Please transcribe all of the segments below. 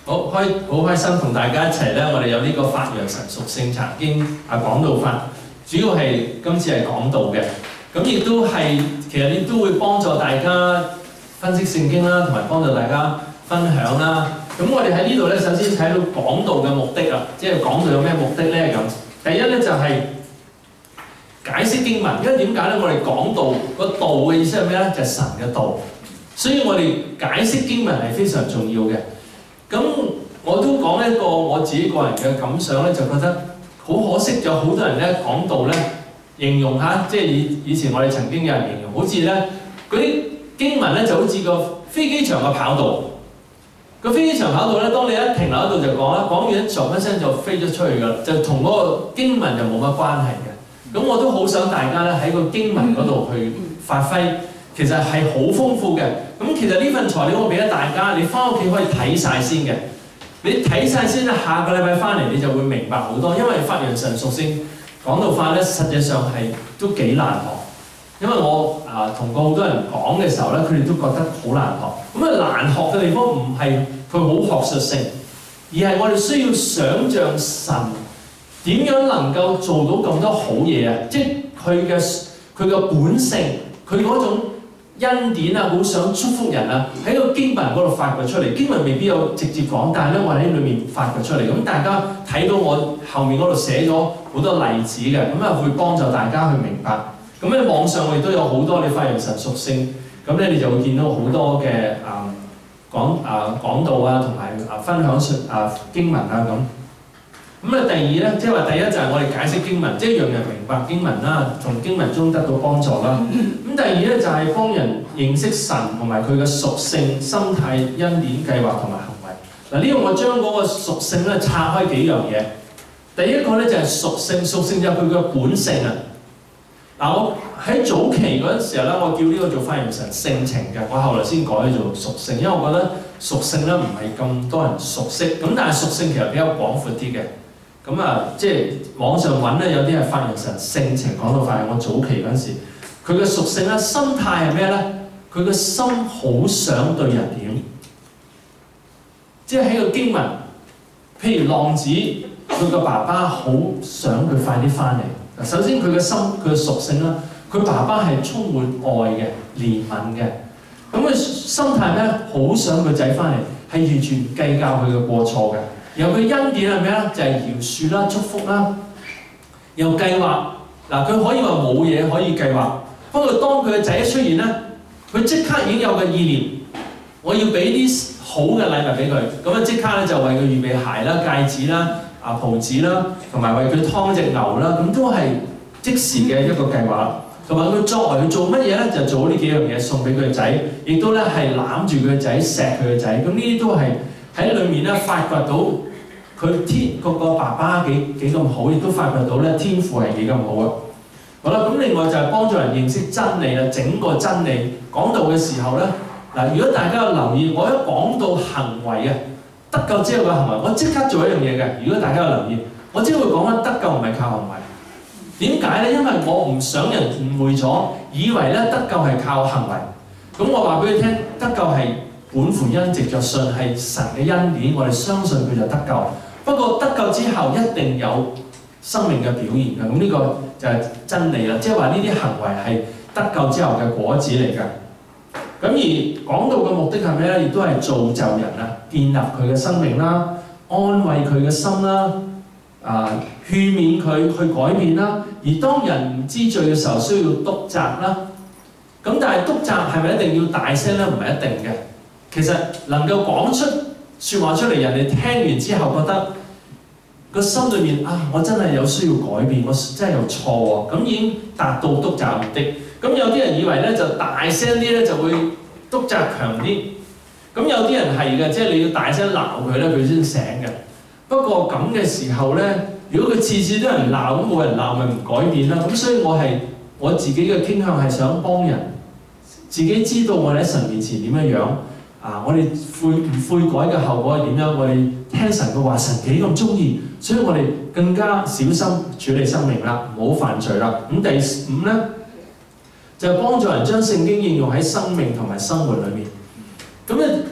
好開心同大家一齊咧，我哋有呢個發揚神屬性查經講道法，主要係今次係講道嘅，咁亦都係其實亦都會幫助大家分析聖經啦，同埋幫助大家分享啦。咁我哋喺呢度咧，首先睇到講道嘅目的啊，即係講道有咩目的咧咁。第一咧就係解釋經文，因為點解咧？我哋講道個道嘅意思係咩咧？就係神嘅道，所以我哋解釋經文係非常重要嘅。咁我都講一個我自己個人嘅感想咧，就覺得好可惜，有好多人咧講道咧形容下，即係以前我哋曾經有人形容，好似咧嗰啲經文咧就好似個飛機場嘅跑道。個飛機場跑道咧，當你一停留喺度就講啦，講完一唰一聲就飛咗出去㗎啦，就同嗰個經文就冇乜關係嘅。咁我都好想大家咧喺個經文嗰度去發揮。其實係好豐富嘅，咁其實呢份材料我俾咗大家，你翻屋企可以睇晒先嘅。你睇晒先啦，下個禮拜翻嚟你就會明白好多。因為發揚神屬性講道法咧，實際上係都幾難學。因為我同過好多人講嘅時候咧，佢哋都覺得好難學。咁難學嘅地方唔係佢好學術性，而係我哋需要想像神點樣能夠做到咁多好嘢啊！即係佢嘅本性，佢嗰種恩典啊，好想祝福人啊，喺個經文嗰度發掘出嚟。經文未必有直接講，但係咧我喺裏面發掘出嚟。咁大家睇到我後面嗰度寫咗好多例子嘅，咁啊會幫助大家去明白。咁喺網上我哋都有好多你發揚神屬性，咁咧你就會見到好多嘅講道啊，同埋分享經文啊咁。咁啊第二咧，即係話第一就係我哋解釋經文，即係讓人明白經文啦，從經文中得到幫助啦。咁第二咧就係幫人認識神同埋佢嘅屬性、心態、恩典、計劃同埋行為。嗱呢個我將嗰個屬性咧拆開幾樣嘢。第一個咧就係屬性，屬性就係佢嘅本性啊。嗱我喺早期嗰陣時候咧，我叫呢個做發揚神性情嘅，我後來先改做屬性，因為我覺得屬性咧唔係咁多人熟悉，咁但係屬性其實比較廣闊啲嘅。咁即係網上揾咧，有啲係發揚神性情講道法，我早期嗰陣時，佢嘅屬性咧，心態係咩咧？佢嘅心好想對人點，即係喺個經文，譬如浪子，佢個爸爸好想佢快啲翻嚟。首先佢嘅心，佢嘅屬性啦，佢爸爸係充滿愛嘅、憐憫嘅。咁佢心態咧，好想佢仔翻嚟，係完全唔計較佢嘅過錯嘅。然後佢恩典係咩咧？就係饒恕啦、祝福啦，又計劃。嗱，佢可以話冇嘢可以計劃，不過當佢嘅仔一出現咧，佢即刻已經有個意念，我要俾啲好嘅禮物俾佢。咁啊，即刻咧就為佢預備鞋啦、戒指啦、袍子啦，同埋為佢劏隻牛啦，咁都係即時嘅一個計劃。同埋佢作為佢做乜嘢咧？就做呢幾樣嘢送俾佢嘅仔，亦都咧係攬住佢嘅仔、錫佢嘅仔。咁呢啲都係喺裏面咧發掘到佢個爸爸幾咁好，亦都發掘到咧天父係幾咁好啊！好啦，咁另外就係幫助人認識真理啦，整個真理講道嘅時候咧，嗱，如果大家有留意，我一講到行為啊，得救之後嘅行為，我即刻做一樣嘢嘅。如果大家有留意，我只會講得救唔係靠行為。點解咧？因為我唔想人誤會咗，以為咧得救係靠行為。咁我話俾佢聽，得救係本乎恩，藉著信，係神嘅恩典，我哋相信佢就得救。不過得救之後一定有生命嘅表現嘅，咁呢個就係真理啦。即係話呢啲行為係得救之後嘅果子嚟㗎。咁而講道嘅目的係咩咧？亦都係造就人啊，建立佢嘅生命啦，安慰佢嘅心啦，勸勉佢去改變啦。而當人唔知罪嘅時候，需要督責啦。咁但係督責係咪一定要大聲咧？唔係一定嘅。其實能夠講出説話出嚟，人哋聽完之後覺得個心裏面我真係有需要改變，我真係有錯喎，咁已經達到督責目的。咁有啲人以為咧就大聲啲咧就會督責強啲，咁有啲人係嘅，即係你要大聲鬧佢咧，佢先醒嘅。不過咁嘅時候咧，如果佢次次都有人鬧，咁冇人鬧咪唔改變啦。咁所以我自己嘅傾向係想幫人自己知道我哋喺神面前點樣樣。我哋悔改嘅後果係點樣？我哋聽神嘅話，神幾咁中意，所以我哋更加小心處理生命啦，唔好犯罪啦。咁第5咧，就係幫助人將聖經應用喺生命同埋生活裏面。咁咧，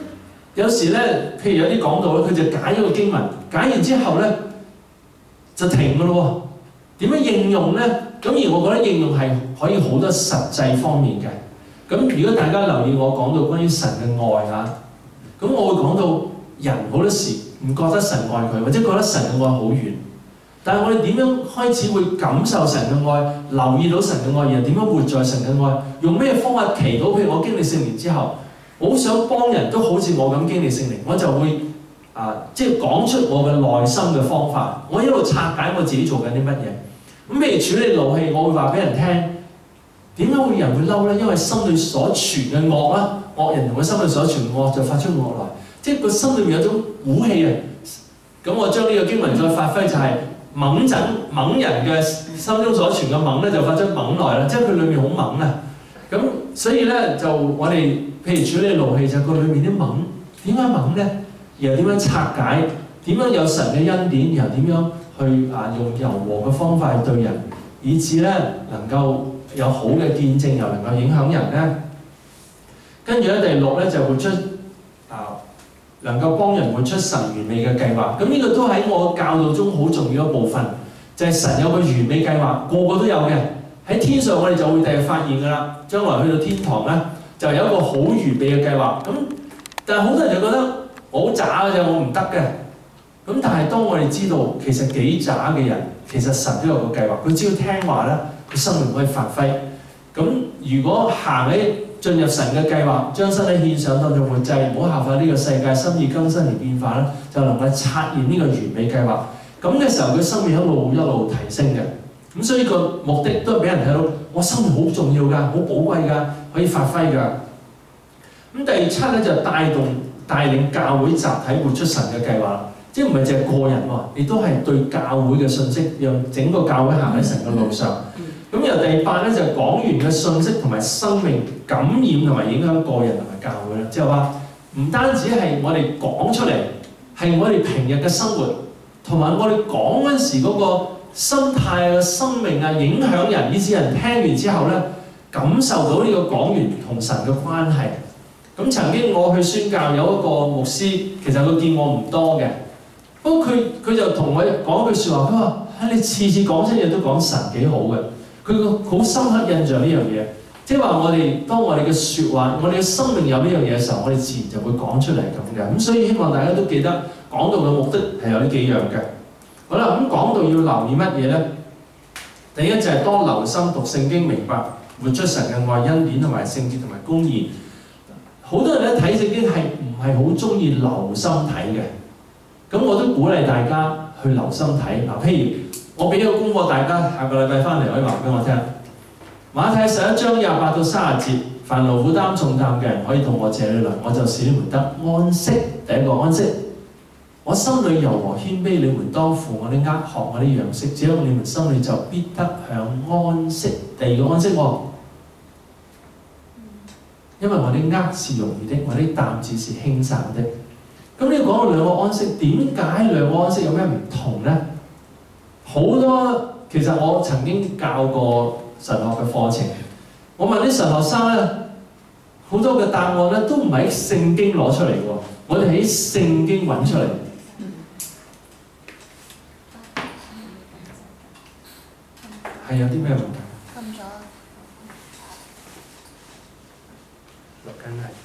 有時咧，譬如有啲講道咧，佢就解咗個經文，解完之後咧就停㗎咯喎。點樣應用咧？咁而我覺得應用係可以好多實際方面嘅。咁如果大家留意我講到關於神嘅愛啊，咁我會講到人好多時唔覺得神愛佢，或者覺得神嘅愛好遠。但係我哋點樣開始會感受神嘅愛，留意到神嘅愛，然後點樣活在神嘅愛？用咩方法祈禱？譬如我經歷聖靈之後，我好想幫人都好似我咁經歷聖靈，我就會即係講出我嘅內心嘅方法。我一路拆解我自己做緊啲乜嘢。咁譬如處理怒氣，我會話俾人聽，點解會人會嬲咧？因為心裏所存嘅惡啦，惡人同佢心裏所存嘅惡就發出惡來，即係個心裏面有種苦氣啊。咁我將呢個經文再發揮就係、猛人嘅心中所存嘅猛咧，就發出猛來啦，即係佢裏面好猛啊。咁所以咧就我哋譬如處理怒氣，就係佢裏面啲猛，點解猛咧？然後點樣拆解？點樣有神嘅恩典？然後點樣去用柔和嘅方法去對人，以致咧能夠有好嘅見證，又能夠影響人咧。跟住咧第六咧就活出能夠幫人活出神完美嘅計劃。咁呢個都喺我教導中好重要一部分，就係神有個完美計劃，個個都有嘅。喺天上我哋就會第日發現㗎啦，將來去到天堂咧，就有一個好完美嘅計劃。咁但係好多人就覺得我好渣嘅啫，我唔得嘅。咁但係當我哋知道其實幾渣嘅人，其實神都有個計劃，佢只要聽話咧，佢生命可以發揮。咁如果行喺進入神嘅計劃，將身體獻上當作活祭，唔好效法呢個世界心意更新而變化咧，就能夠察驗呢個完美計劃。咁嘅時候，佢生命一路提升嘅。咁所以個目的都係俾人睇到，我生命好重要㗎，好寶貴㗎，可以發揮㗎。咁第七咧就帶領教會集體活出神嘅計劃，即係唔係淨係個人喎，亦都係對教會嘅信息，讓整個教會行喺神嘅路上。咁由第八咧就係講員嘅信息同埋生命感染同埋影響個人同埋教會啦，即係話唔單止係我哋講出嚟，係我哋平日嘅生活，同埋我哋講嗰陣時嗰個心態啊、生命啊，影響人，以致人聽完之後咧，感受到呢個講員同神嘅關係。咁曾經我去宣教，有一個牧師，其實佢見我唔多嘅，不過佢就同我講一句説話，佢話：你次次講出嘢都講神幾好嘅。佢個好深刻印象呢樣嘢，即係話當我哋嘅説話，我哋嘅生命有呢樣嘢嘅時候，我哋自然就會講出嚟咁嘅。咁所以希望大家都記得講道嘅目的係有呢幾樣嘅。好啦，咁講道要留意乜嘢咧？第一就係多留心讀聖經，明白活出神嘅愛、恩典同埋聖潔同埋公義。好多人咧睇聖經係唔係好中意留心睇嘅？咁我都鼓勵大家去留心睇。譬如我俾個功課，大家下個禮拜翻嚟可以話俾我聽。馬太11章28到30節，凡勞苦擔重擔嘅人可以到我這裏來，我就使你們得安息。第一個安息，我心裏柔和謙卑，你們當負我的軛，學我的樣式，這樣你們心裏就必得享安息。第二個安息喎，因為我的軛是容易的，我的擔子是輕省的。咁你講到兩個安息，點解兩個安息有咩唔同咧？好多其實我曾經教過神學嘅課程，我問啲神學生咧，好多嘅答案咧都唔係喺聖經攞出嚟喎，我哋喺聖經揾出嚟。係有啲咩問題？ 瞓咗。 錄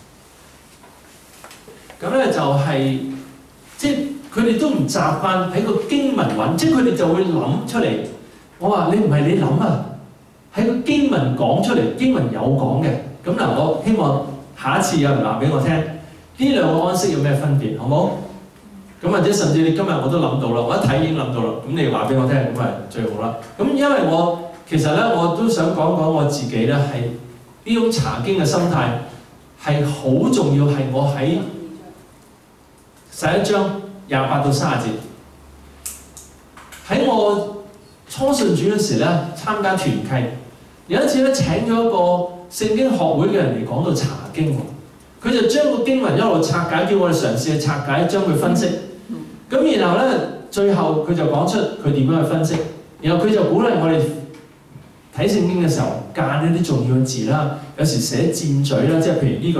緊係。咁咧就係即係。佢哋都唔習慣喺個經文揾，即係佢哋就會諗出嚟。我話你唔係你諗啊，喺個經文講出嚟，經文有講嘅。咁嗱，我希望下一次有人話俾我聽，呢兩個安息有咩分別，好冇？咁或者甚至你今日我都諗到啦，我一睇已經諗到啦。咁你話俾我聽，咁咪最好啦。咁因為我其實咧，我都想講講我自己咧，係呢種查經嘅心態係好重要，係我喺11章28到30節，喺我初信主嗰時咧，參加團契，有一次咧請咗一個聖經學會嘅人嚟講到查經喎，佢就將個經文一路拆解，叫我哋嘗試去拆解，將佢分析。咁然後咧，最後佢就講出佢點樣去分析，然後佢就鼓勵我哋睇聖經嘅時候，揀一啲重要嘅字啦，有時寫箭嘴啦，即係譬如呢個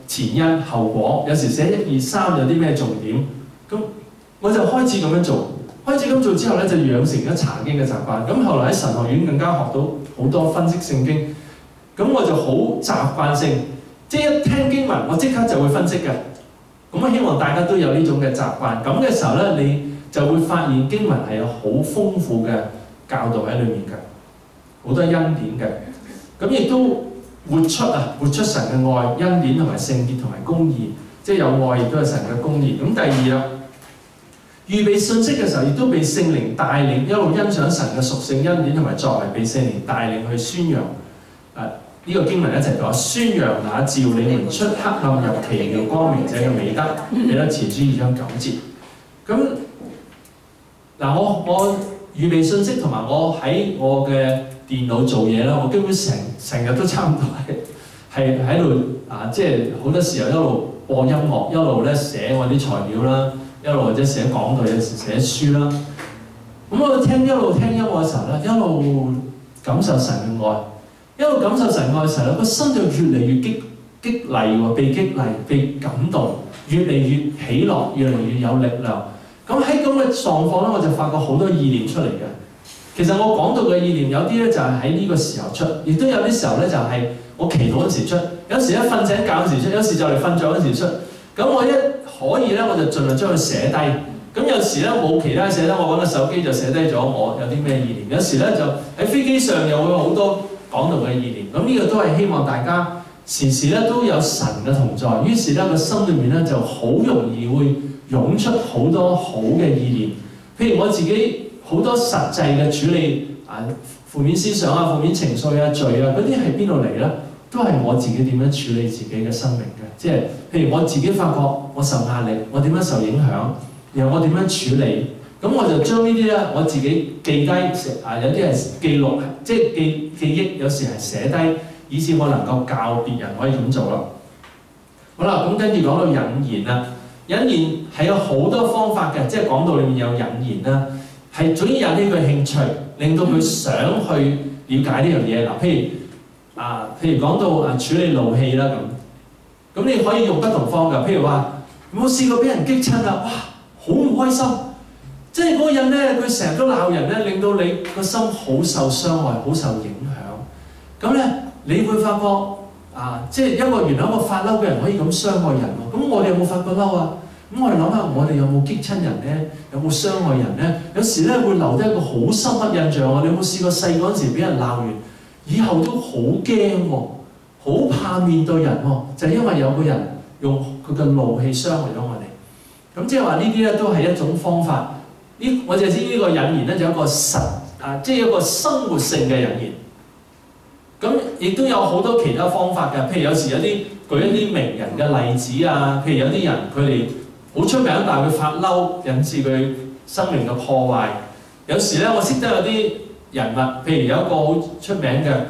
前因後果，有時寫1、2、3有啲咩重點，咁我就開始咁樣做。開始咁做之後咧，就養成咗查經嘅習慣。咁後來喺神學院更加學到好多分析聖經，咁我就好習慣性，即係一聽經文，我即刻就會分析嘅。咁我希望大家都有呢種嘅習慣。咁嘅時候咧，你就會發現經文係有好豐富嘅教導喺裏面嘅，好多恩典嘅。咁亦都活出神嘅愛、恩典同埋聖潔同埋公義，即係有愛亦都係神嘅公義。咁第二啦。預備信息嘅時候，亦都被聖靈帶領，一路欣賞神嘅屬性恩典同埋作為，被聖靈帶領去宣揚。呢個經文一齊講，宣揚那召你們出黑暗入奇妙光明者嘅美德。彼得前書2章9節。咁嗱，我預備信息同埋我喺我嘅電腦做嘢啦，我基本成日都差唔多係喺度即係好多時候一路播音樂，一路咧寫我啲材料啦。一路或者寫講道，有時寫書啦。咁我一路聽音樂嘅時候咧，一路感受神嘅愛，一路感受神愛嘅時候咧，個心就越嚟越激勵喎，被激勵、被感動，越嚟越喜樂，越嚟越有力量。咁喺咁嘅狀況咧，我就發覺好多意念出嚟嘅。其實我講到嘅意念有啲咧就係喺呢個時候出，亦都有啲時候咧就係我祈禱嗰時出，有時咧瞓醒覺嗰時出，有時就嚟瞓著嗰時出。咁我一可以咧，我就盡量將佢寫低。咁有時咧冇其他寫得，我揾個手機就寫低咗我有啲咩意念。有時咧就喺飛機上又會好多講道嘅意念。咁呢個都係希望大家時時咧都有神嘅同在。於是咧個心裏面咧就好容易會湧出好多好嘅意念。譬如我自己好多實際嘅處理負面思想啊、負面情緒啊、罪啊嗰啲係邊度嚟咧？都係我自己點樣處理自己嘅生命嘅。即係譬如我自己發覺我受壓力，我點樣受影響，然後我點樣處理，咁我就將呢啲咧我自己記低，有啲係記錄，即係記憶，有時係寫低，以至我能夠教別人可以咁做咯。好啦，咁跟住講到引言啦，引言係有好多方法嘅，即係講到裡面有引言啦，係總之引起佢興趣，令到佢想去了解呢樣嘢嗱，譬如講到處理怒氣啦咁你可以用不同方法，譬如話有冇試過俾人激親啊？哇，好唔開心！即係嗰個人咧，佢成日都鬧人咧，令到你個心好受傷害，好受影響。咁咧，你會發覺即係原來一個發嬲嘅人可以咁傷害人喎。咁我哋有冇發過嬲啊？咁我哋諗下，我哋有冇激親人咧？有冇傷害人咧？有時咧會留低一個好深刻印象啊！你有冇試過細嗰陣時俾人鬧完？以後都好驚喎，好怕面對人喎，就係因為有個人用佢嘅怒氣傷害咗我哋。咁即係話呢啲咧都係一種方法。我就知呢個引言咧就有一個即係一個生活性嘅引言。咁亦都有好多其他方法嘅，譬如有時有啲舉一啲名人嘅例子啊，譬如有啲人佢哋好出名，但係佢發嬲引致佢生命嘅破壞。有時咧我識得有啲人物，譬如有一個好出名嘅，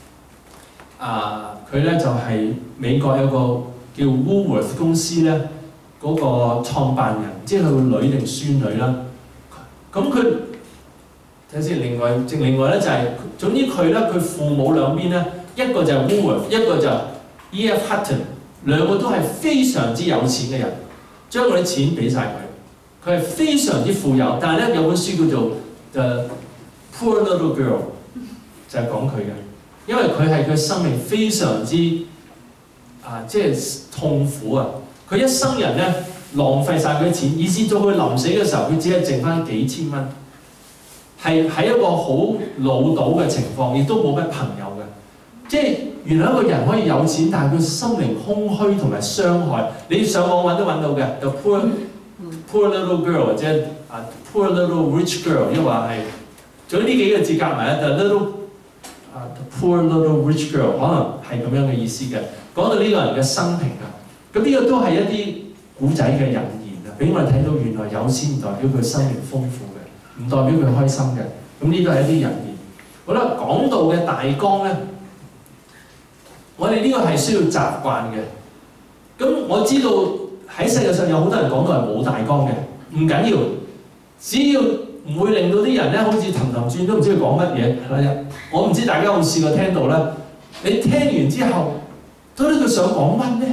佢咧就係美國有個叫 Woolworth 公司咧嗰個創辦人，即係佢個女定孫女啦。咁佢睇先，另外咧就係，總之佢咧佢父母兩邊咧，一個就係 Woolworth，一個就 E.F. Hutton， 兩個都係非常之有錢嘅人，將嗰啲錢俾晒佢，佢係非常之富有。但係咧有本書叫做 The Poor Little Girl， 就係講佢嘅，因為佢係佢生命非常之即係痛苦啊！佢一生人咧浪費晒佢啲錢，以至到佢臨死嘅時候，佢只係剩翻幾千蚊，係喺一個好潦倒嘅情況，亦都冇乜朋友嘅。即係原來一個人可以有錢，但係佢心靈空虛同埋傷害。你上網揾都揾到嘅 ，The poor little girl 或者poor little rich girl， 亦話係，總之呢幾個字夾埋 The poor little rich girl， 可能係咁樣嘅意思嘅。講到呢個人嘅生平啊，咁呢個都係一啲古仔嘅引言啊，俾我哋睇到原來有錢唔代表佢生命豐富嘅，唔代表佢開心嘅。咁呢都係一啲引言。好啦，講道嘅大綱咧，我哋呢個係需要習慣嘅。咁我知道喺世界上有好多人講道係冇大綱嘅，唔緊要，只要唔會令到啲人咧好似氹氹轉都唔知佢講乜嘢。我唔知大家有冇試過聽到咧？你聽完之後，到底佢想講乜咧？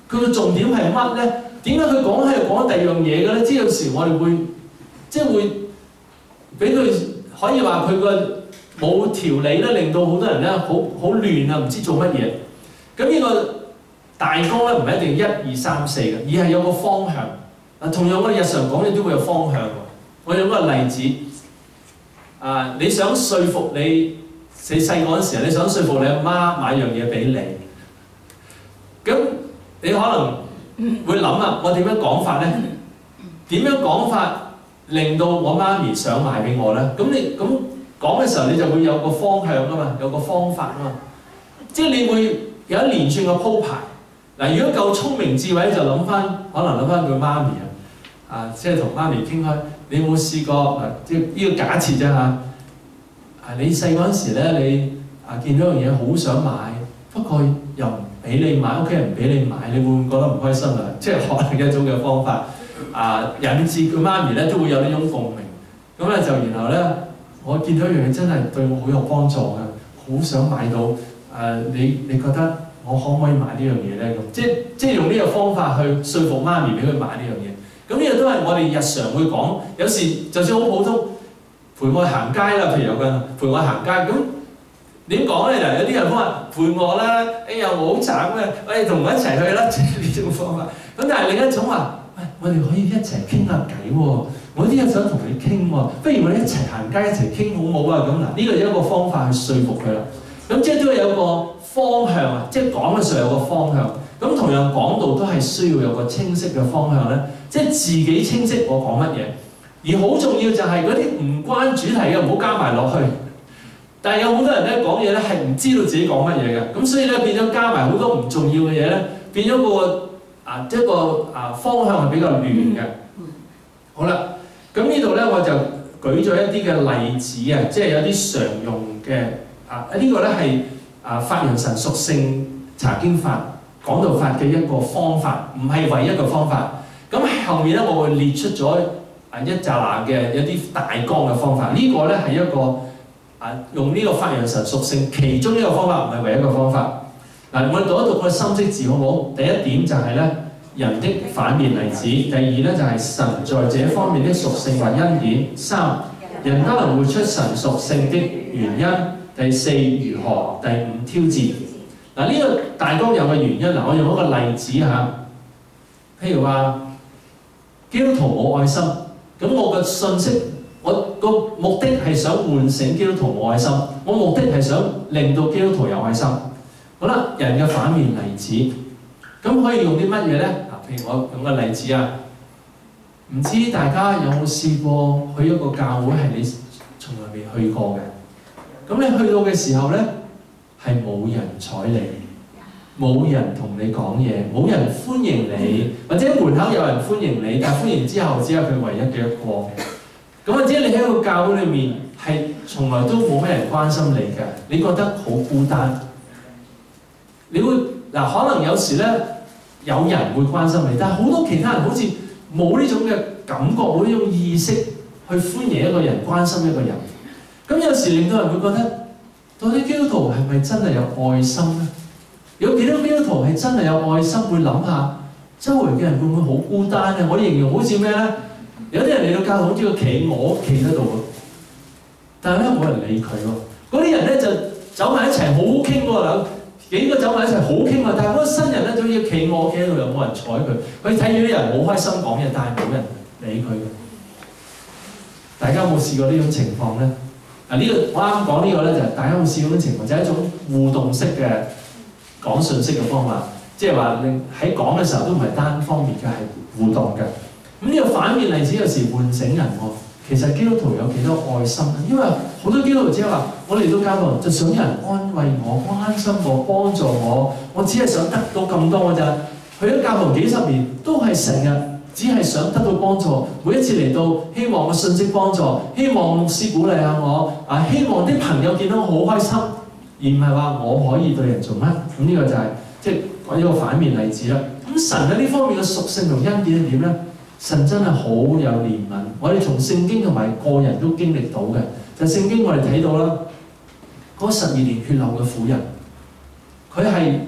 佢個重點係乜咧？點解佢講係講第二樣嘢嘅咧？即係有時我哋會即係會俾佢可以話佢個冇條理咧，令到好多人咧好亂啊，唔知做乜嘢。咁呢個大綱咧唔係一定1、2、3、4嘅，而係有個方向。啊，同樣我哋日常講嘢都會有方向喎。我用個例子，你想說服你細個嗰陣時，你想說服你阿媽買樣嘢俾你，咁你可能會諗啊，我點樣講法咧？點樣講法令到我媽咪想買俾我咧？咁你咁講嘅時候，你就會有個方向啊嘛，有個方法啊嘛，即係你會有一連串嘅鋪排。嗱，如果夠聰明智慧，就諗翻，可能諗翻佢媽咪即係同媽咪傾開，你有冇試過即係呢個假設啫嚇。你細嗰陣時咧，你見到樣嘢好想買，不過又唔俾你買，屋企人唔俾你買，你會唔會覺得唔開心啊？即係可能一種嘅方法引致佢媽咪咧都會有呢種共鳴。咁咧就然後咧，我見到一樣嘢真係對我好有幫助嘅，好想買到你覺得我可唔可以買呢樣嘢咧？咁即係用呢個方法去說服媽咪俾佢買呢樣嘢。咁呢個都係我哋日常會講，有時就算好普通，陪我行街啦，譬如有個人陪我行街，咁點講咧？有啲人話陪我啦，哎呀我好慘啊，同我一齊去啦，即係呢種方法。咁但係另一種話，我哋可以一齊傾下偈喎，我啲嘢想同你傾喎，不如我哋一齊行街一齊傾好唔好啊？咁嗱，呢個一個方法去說服佢啦。咁即係都有個方向啊，即係講嘅時候有個方向。咁同樣講道都係需要有個清晰嘅方向咧，即係自己清晰我講乜嘢。而好重要就係嗰啲唔關主題嘅唔好加埋落去。但係有好多人咧講嘢咧係唔知道自己講乜嘢嘅，咁所以咧變咗加埋好多唔重要嘅嘢咧，變咗個一個方向係比較亂嘅。好啦，咁呢度咧我就舉咗一啲嘅例子啊，即係有啲常用嘅呢個咧係發揚神屬性查經法講道法嘅一個方法，唔係唯一嘅方法。咁後面咧我會列出咗一紮嘅一啲大綱嘅方法。呢個咧係一個用呢個發揚神屬性其中一個方法，唔係唯一嘅方法。嗱，我哋讀一讀個深色字好唔好？第一點就係咧人的反面例子，第二咧就係神在這方面的屬性或恩典，三人不能活出神屬性的原因，第四如何，第五挑戰。嗱，呢個大綱有個原因。嗱，我用一個例子嚇，譬如話基督徒冇愛心，咁我嘅信息，我個目的係想喚醒基督徒冇愛心，我目的係想令到基督徒有愛心。好啦，人嘅反面例子，咁可以用啲乜嘢咧？嗱，譬如我用個例子唔知大家有冇試過去一個教會係你從來未去過嘅？咁你去到嘅時候咧，係冇人睬你，冇人同你講嘢，冇人歡迎你，或者門口有人歡迎你，但係歡迎之後只係佢唯一嘅一個。咁或者你喺個教會裏面係從來都冇咩人關心你嘅，你覺得好孤單。你會可能有時咧有人會關心你，但係好多其他人好似冇呢種嘅感覺，冇呢種意識去歡迎一個人、關心一個人。咁有時令到人會覺得，到底基督徒係咪真係有愛心咧？有幾多基督徒係真係有愛心，會諗下周圍嘅人會唔會好孤單咧？我形容好似咩咧？有啲人嚟到教會好似個企鵝企喺度喎，但係咧冇人理佢喎。嗰啲人咧就走埋一齊好好傾喎，幾個走埋一齊好傾喎，但係嗰個新人咧就好似企鵝企喺度，又冇人睬佢。佢睇住啲人好開心講嘢，但係冇人理佢嘅。大家有冇試過呢種情況咧？呢個我啱講呢個咧就係大家有冇試過呢種情況，就係一種互動式嘅講信息嘅方法，即係話你喺講嘅時候都唔係單方面嘅，係互動嘅。咁呢個反面例子有時喚醒人喎。其實基督徒有幾多愛心咧？因為好多基督徒只係話：我嚟到教堂就想有人安慰我、關心我、幫助我，我只係想得到咁多㗎咋。去咗教堂幾十年都係成日只係想得到幫助。每一次嚟到，希望個信息幫助，希望牧師鼓勵下我，希望啲朋友見到我好開心，而唔係話我可以對人做乜。咁呢個就係即係一個反面例子啦。咁神喺呢方面嘅屬性同恩典係點咧？神真係好有憐憫，我哋從聖經同埋個人都經歷到嘅。就聖經我哋睇到啦，嗰12年血流嘅婦人，佢係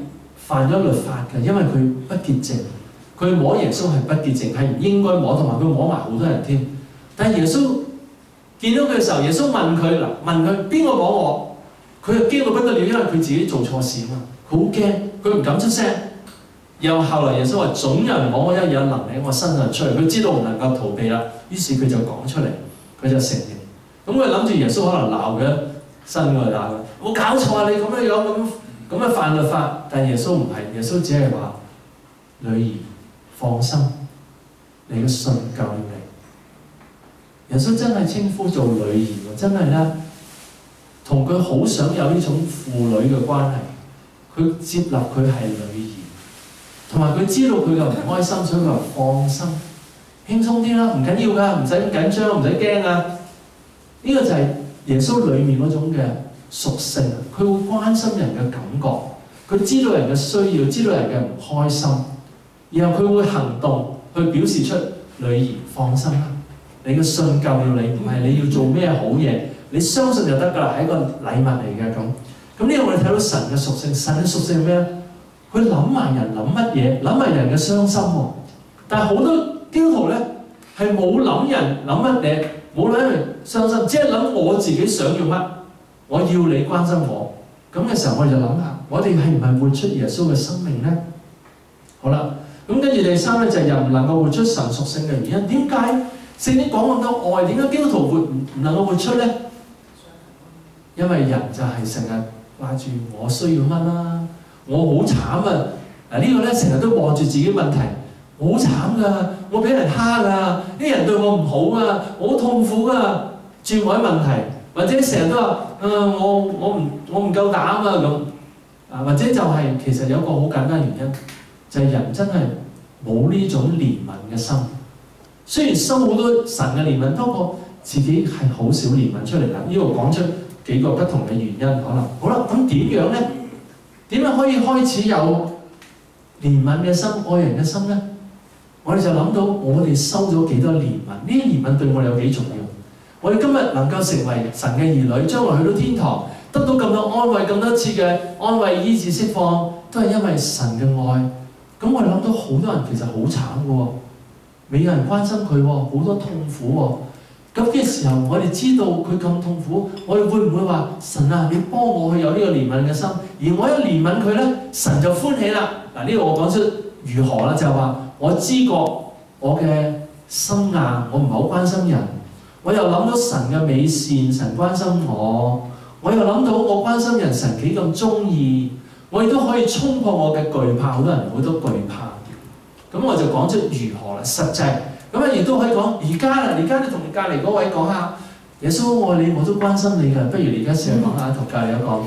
犯咗律法嘅，因為佢不潔淨，佢摸耶穌係不潔淨，係唔應該摸，同埋佢摸埋好多人添。但係耶穌見到佢嘅時候，耶穌問佢邊個摸我？佢就驚到不得了，因為佢自己做錯事啊嘛，佢好驚，佢唔敢出聲。又後來耶穌話：總有人摸我，一有能力喺我身上出嚟。佢知道唔能夠逃避啦，於是佢就講出嚟，佢就承認。咁佢諗住耶穌可能鬧佢新嘅鬧佢，冇搞錯啊！你咁樣犯律法。但係耶穌唔係，耶穌只係話：女兒放心，你嘅信救了你。耶穌真係稱呼做女兒喎，真係咧，同佢好想有呢種父女嘅關係。佢接納佢係女兒，同埋佢知道佢嘅唔開心，所以佢話放心，輕鬆啲啦，唔緊要㗎，唔使咁緊張，唔使驚啊！呢個就係耶穌裡面嗰種嘅屬性，佢會關心人嘅感覺，佢知道人嘅需要，知道人嘅唔開心，然後佢會行動去表示出女兒放心啦，你嘅信救了你，唔係你要做咩好嘢，你相信就得㗎啦，係一個禮物嚟嘅咁。咁呢個我哋睇到神嘅屬性，神嘅屬性係咩咧？佢諗埋人諗乜嘢，諗埋人嘅傷心喎。但係好多基督徒咧係冇諗人諗乜嘢，冇諗人傷心，只係諗我自己想要乜，我要你關心我。咁嘅時候我哋就諗下，我哋係唔係活出耶穌嘅生命咧？好啦，咁跟住第三咧就係人唔能夠活出神屬性嘅原因。點解聖經講咁多愛，點解基督徒唔能夠活出咧？因為人就係成日掛住我需要乜啦，我好慘啊！呢個咧成日都望住自己問題，我好慘㗎，我俾人蝦㗎，啲人對我唔好啊，我好痛苦㗎，轉位問題，或者成日都話我唔夠膽啊咁，或者就係其實有一個好簡單原因，就係人真係冇呢種憐憫嘅心。雖然收好多神嘅憐憫，不過自己係好少憐憫出嚟啦。呢度講出幾個不同嘅原因，可能好啦。咁點樣咧？點樣可以開始有憐憫嘅心、愛人嘅心咧？我哋就諗到我哋收咗幾多憐憫，呢啲憐憫對我哋有幾重要？我哋今日能夠成為神嘅兒女，將來去到天堂，得到咁多安慰、咁多次嘅安慰、醫治、釋放，都係因為神嘅愛。咁我哋諗到好多人其實好慘嘅喎，未有人關心佢喎，好多痛苦喎。咁嘅時候，我哋知道佢咁痛苦，我哋會唔會話神啊，你幫我去有呢個憐憫嘅心？而我一憐憫佢咧，神就歡喜啦。嗱，呢個我講出如何啦，就係話我知覺我嘅心硬，我唔係好關心人。我又諗到神嘅美善，神關心我。我又諗到我關心人，神幾咁鍾意。我亦都可以衝破我嘅懼怕，好多人好多懼怕。咁我就講出如何啦，實際。咁啊，亦都可以講而家啦，而家你同隔離嗰位講下，耶穌愛你，我都關心你㗎。不如你而家試下講下，同隔離一個。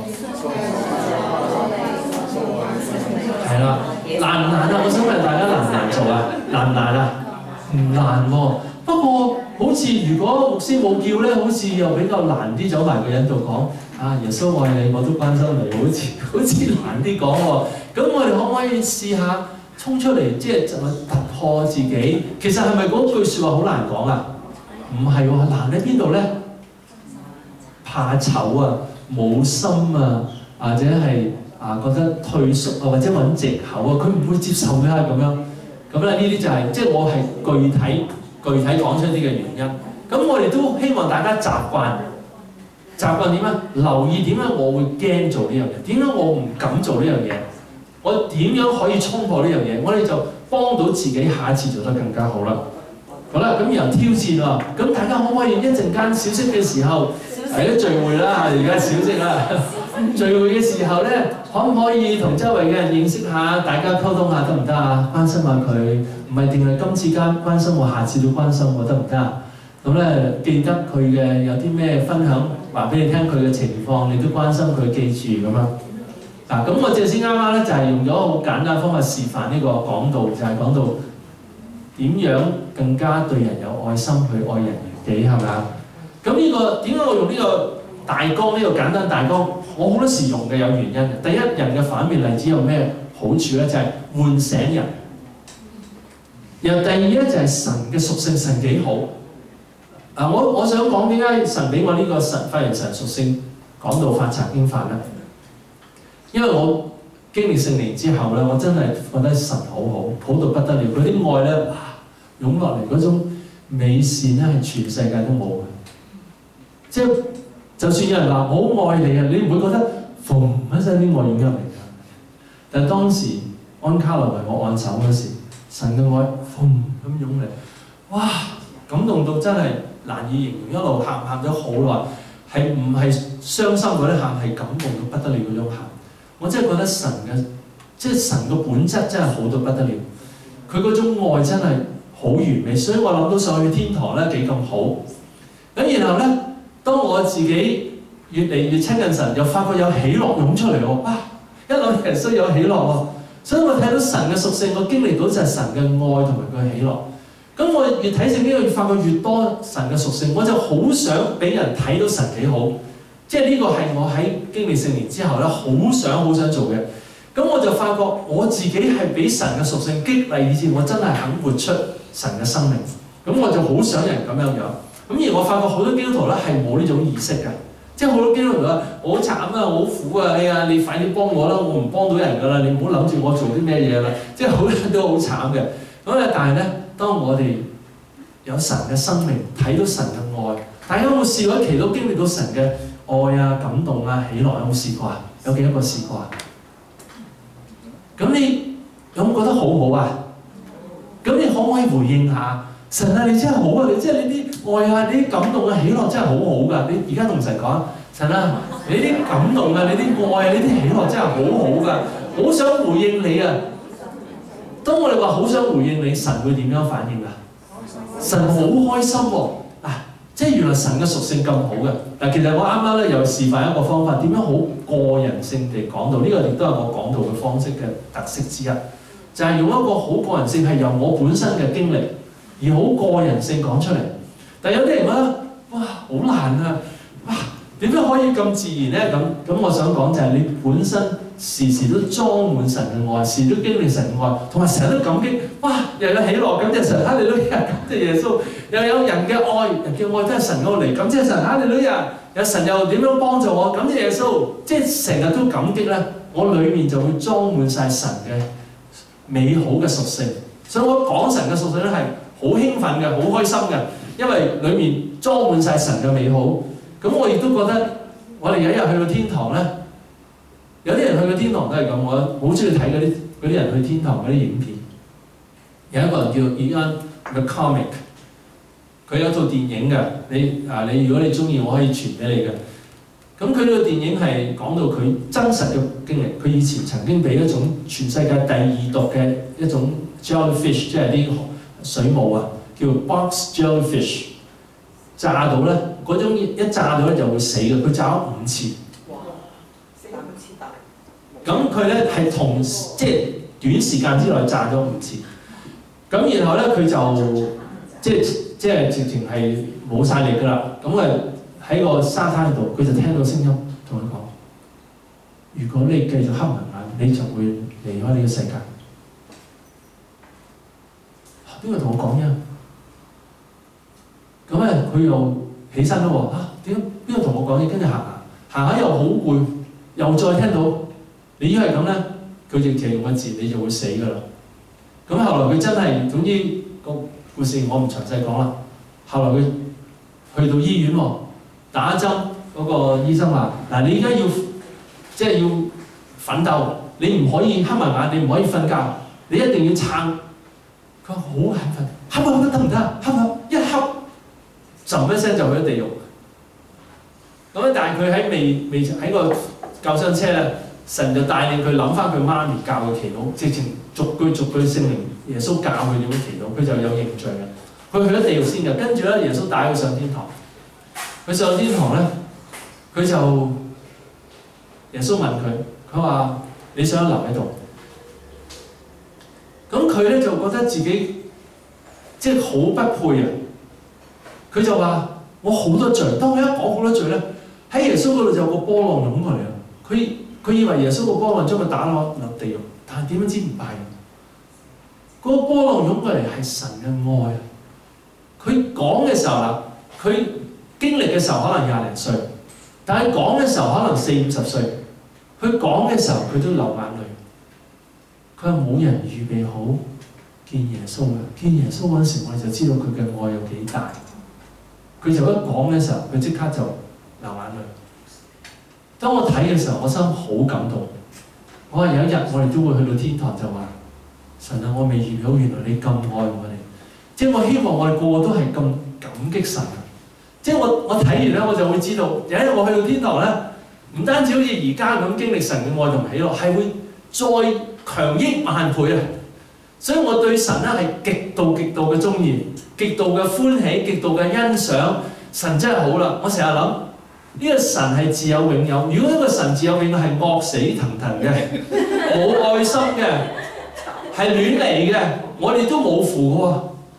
係啦，難唔難啊？我想問大家難唔難做啊？難唔難啊？唔難喎。不過好似如果牧師冇叫咧，好似又比較難啲走埋個人度講啊，耶穌愛你，我都關心你，好似難啲講喎。咁我哋可唔可以試下衝出嚟，即係突破自己？其實係咪嗰句説話好難講啊？唔係喎，難喺邊度咧？怕醜啊，冇心啊，或者係覺得退縮啊，或者揾藉口啊，佢唔會接受嘅咁樣。咁咧呢啲就係即係我係具體講出啲嘅原因。咁我哋都希望大家習慣點啊？留意點解我會驚做呢樣嘢？點解我唔敢做呢樣嘢？我點樣可以衝破呢樣嘢？我哋就幫到自己，下一次做得更加好啦。好啦，咁由挑戰喎。咁大家可唔可以一陣間小息嘅時候，大家聚會啦，而家小息啦。聚會嘅時候咧，可唔可以同周圍嘅人認識下，大家溝通下得唔得啊？關心下佢，唔係定係今次間關心我，下次都關心我得唔得啊？咁咧記得佢嘅有啲咩分享，話俾你聽佢嘅情況，你都關心佢，記住咁樣。嗱，咁我正先啱咧，就係用咗好簡單方法示範呢個講道，就係講到點樣更加對人有愛心，去愛人如己，係咪啊？咁呢個點解我用呢個大綱，呢個簡單大綱？我好多時用嘅有原因嘅。第一，人嘅反面例子有咩好處咧？就係喚醒人。然後第二咧就係神嘅屬性，神幾好。我想講點解神俾我呢個發揚神屬性講道法查經法咧？因為我經歷聖靈之後咧，我真係覺得神好好，好到不得了。佢啲愛咧，哇，湧落嚟嗰種美善咧，係全世界都冇嘅。即係就算有人話我好愛你啊，你唔會覺得嘣一聲啲愛湧入嚟㗎。但係當時安卡來為我按手嗰時，神嘅愛嘣咁湧嚟，哇！感動到真係難以形容，一路喊咗好耐，係唔係傷心嗰啲喊，係感動到不得了嗰種喊。我真係覺得神嘅，即係神嘅本質真係好到不得了。佢嗰種愛真係好完美，所以我諗到上去天堂咧幾咁好。咁然後咧，當我自己越嚟越親近神，又發覺有喜樂湧出嚟喎。哇！一諗其實有喜樂喎，所以我睇到神嘅屬性，我經歷到就係神嘅愛同埋佢嘅喜樂。咁我越睇聖經，越發覺越多神嘅屬性，我就好想俾人睇到神幾好。即係呢個係我喺經歷聖靈之後咧，好想做嘅。咁我就發覺我自己係俾神嘅屬性激勵，以至我真係肯活出神嘅生命。咁我就好想人咁樣樣。咁而我發覺好多基督徒咧係冇呢種意識嘅，即係好多基督徒話我好慘啊，我好苦啊，哎呀你快啲幫我啦，我唔幫到人㗎啦，你唔好諗住我做啲咩嘢啦。即係好多人都好慘嘅。咁但係咧，當我哋有神嘅生命，睇到神嘅愛，大家有冇試過祈禱經歷到神嘅愛啊、感動啊、喜樂？有冇試過啊？有幾多個試過啊？咁你有冇覺得好好啊？咁你可唔可以回應下神啊？你真係好啊！你即係你啲愛啊、你啲感動啊、喜樂真係好好㗎！你而家同神講，神啊，你啲感動啊、你啲愛啊、你啲喜樂真係好好㗎！好想回應你啊！當我哋話好想回應你，神會點樣反應啊？神好開心喎！嗱，即係原來神嘅屬性咁好嘅。嗱，其實我啱啱咧又示範一個方法，點樣好個人性地講道，呢個亦都係我講道嘅方式嘅特色之一，就係用一個好個人性，係由我本身嘅經歷而好個人性講出嚟。但係有啲人覺得哇好難啊！哇點樣可以咁自然咧？咁我想講就係你本身時時都裝滿神嘅愛，時都經歷神嘅愛，同埋成日都感激。哇！又有喜樂，感謝神，哈利路亞，感謝耶穌。又有人嘅愛，人嘅愛都係神嗰度嚟，感謝神，哈利路亞。有神又點樣幫助我？感謝耶穌。即係成日都感激咧，我裡面就會裝滿晒神嘅美好嘅屬性。所以我講神嘅屬性咧係好興奮嘅，好開心嘅，因為裡面裝滿晒神嘅美好。咁我亦都覺得，我哋有一日去到天堂咧，有啲人去到天堂都係咁，我好中意睇嗰啲人去天堂嗰啲影片。有一個人叫 Ian McCormick， 佢有套電影嘅，你如果你中意，我可以傳俾你嘅。咁佢呢個電影係講到佢真實嘅經歷，佢以前曾經俾一種全世界第2毒嘅一種 jellyfish， 即係啲水母啊，叫 box jellyfish。炸到咧，嗰種一炸到咧就會死嘅，佢炸咗5次。哇！死5次大。咁佢咧係即係短時間之內炸咗5次。咁然後咧佢就即係直情係冇晒力㗎啦。咁啊喺個沙灘度，佢就聽到聲音同佢講：如果你繼續黑埋眼，你就會離開呢個世界。邊個同我講呀？咁咧，佢又起身咯喎，點解邊個同我講嘢？跟住行下又好攰，又再聽到你如果係咁咧，佢直情用個字，你就會死㗎啦。咁後來佢真係，總之個故事我唔詳細講啦。後來佢去到醫院喎，打針嗰個醫生話：嗱，你而家即係要奮鬥，你唔可以黑埋眼，你唔可以瞓覺，你一定要撐。佢話好眼瞓，黑埋眼得唔得？黑埋一黑。砰一聲就去咗地獄。咁但係佢喺未喺個救傷車咧，神就帶領佢諗翻佢媽咪教嘅祈禱，直情逐句聖靈耶穌教佢點樣祈禱，佢就有認罪啦。佢去咗地獄先嘅，跟住咧耶穌帶佢上天堂。佢上天堂咧，佢就耶穌問佢話：你想留喺度？咁佢咧就覺得自己即係好不配啊！佢就話：我好多罪，當佢一講好多罪咧，喺耶穌嗰度就有個波浪湧過嚟啊！佢以為耶穌個波浪將佢打落地獄，但係點樣知唔係？嗰個波浪湧過嚟係神嘅愛啊！佢講嘅時候啦，佢經歷嘅時候可能20零歲，但係講嘅時候可能40、50歲。佢講嘅時候佢都流眼淚， 佢話冇人預備好見耶穌嘅，見耶穌嗰陣時，我哋就知道佢嘅愛有幾大。佢就一講嘅時候，佢即刻就流眼淚。當我睇嘅時候，我心好感動。我話有一日我哋都會去到天堂，就話神啊，我未預備好，原來你咁愛我哋。即係我希望我哋個個都係咁感激神啊！即係我睇完咧，我就會知道有一日我去到天堂咧，唔單止好似而家咁經歷神嘅愛同喜樂，係會再強億萬倍啊！所以我對神咧係極度嘅鍾意，極度嘅歡喜，極度嘅欣賞。神真係好啦！我成日諗呢個神係自有永有。如果一個神自有永有係惡死騰騰嘅，冇愛心嘅，係亂嚟嘅，我哋都冇符嘅喎。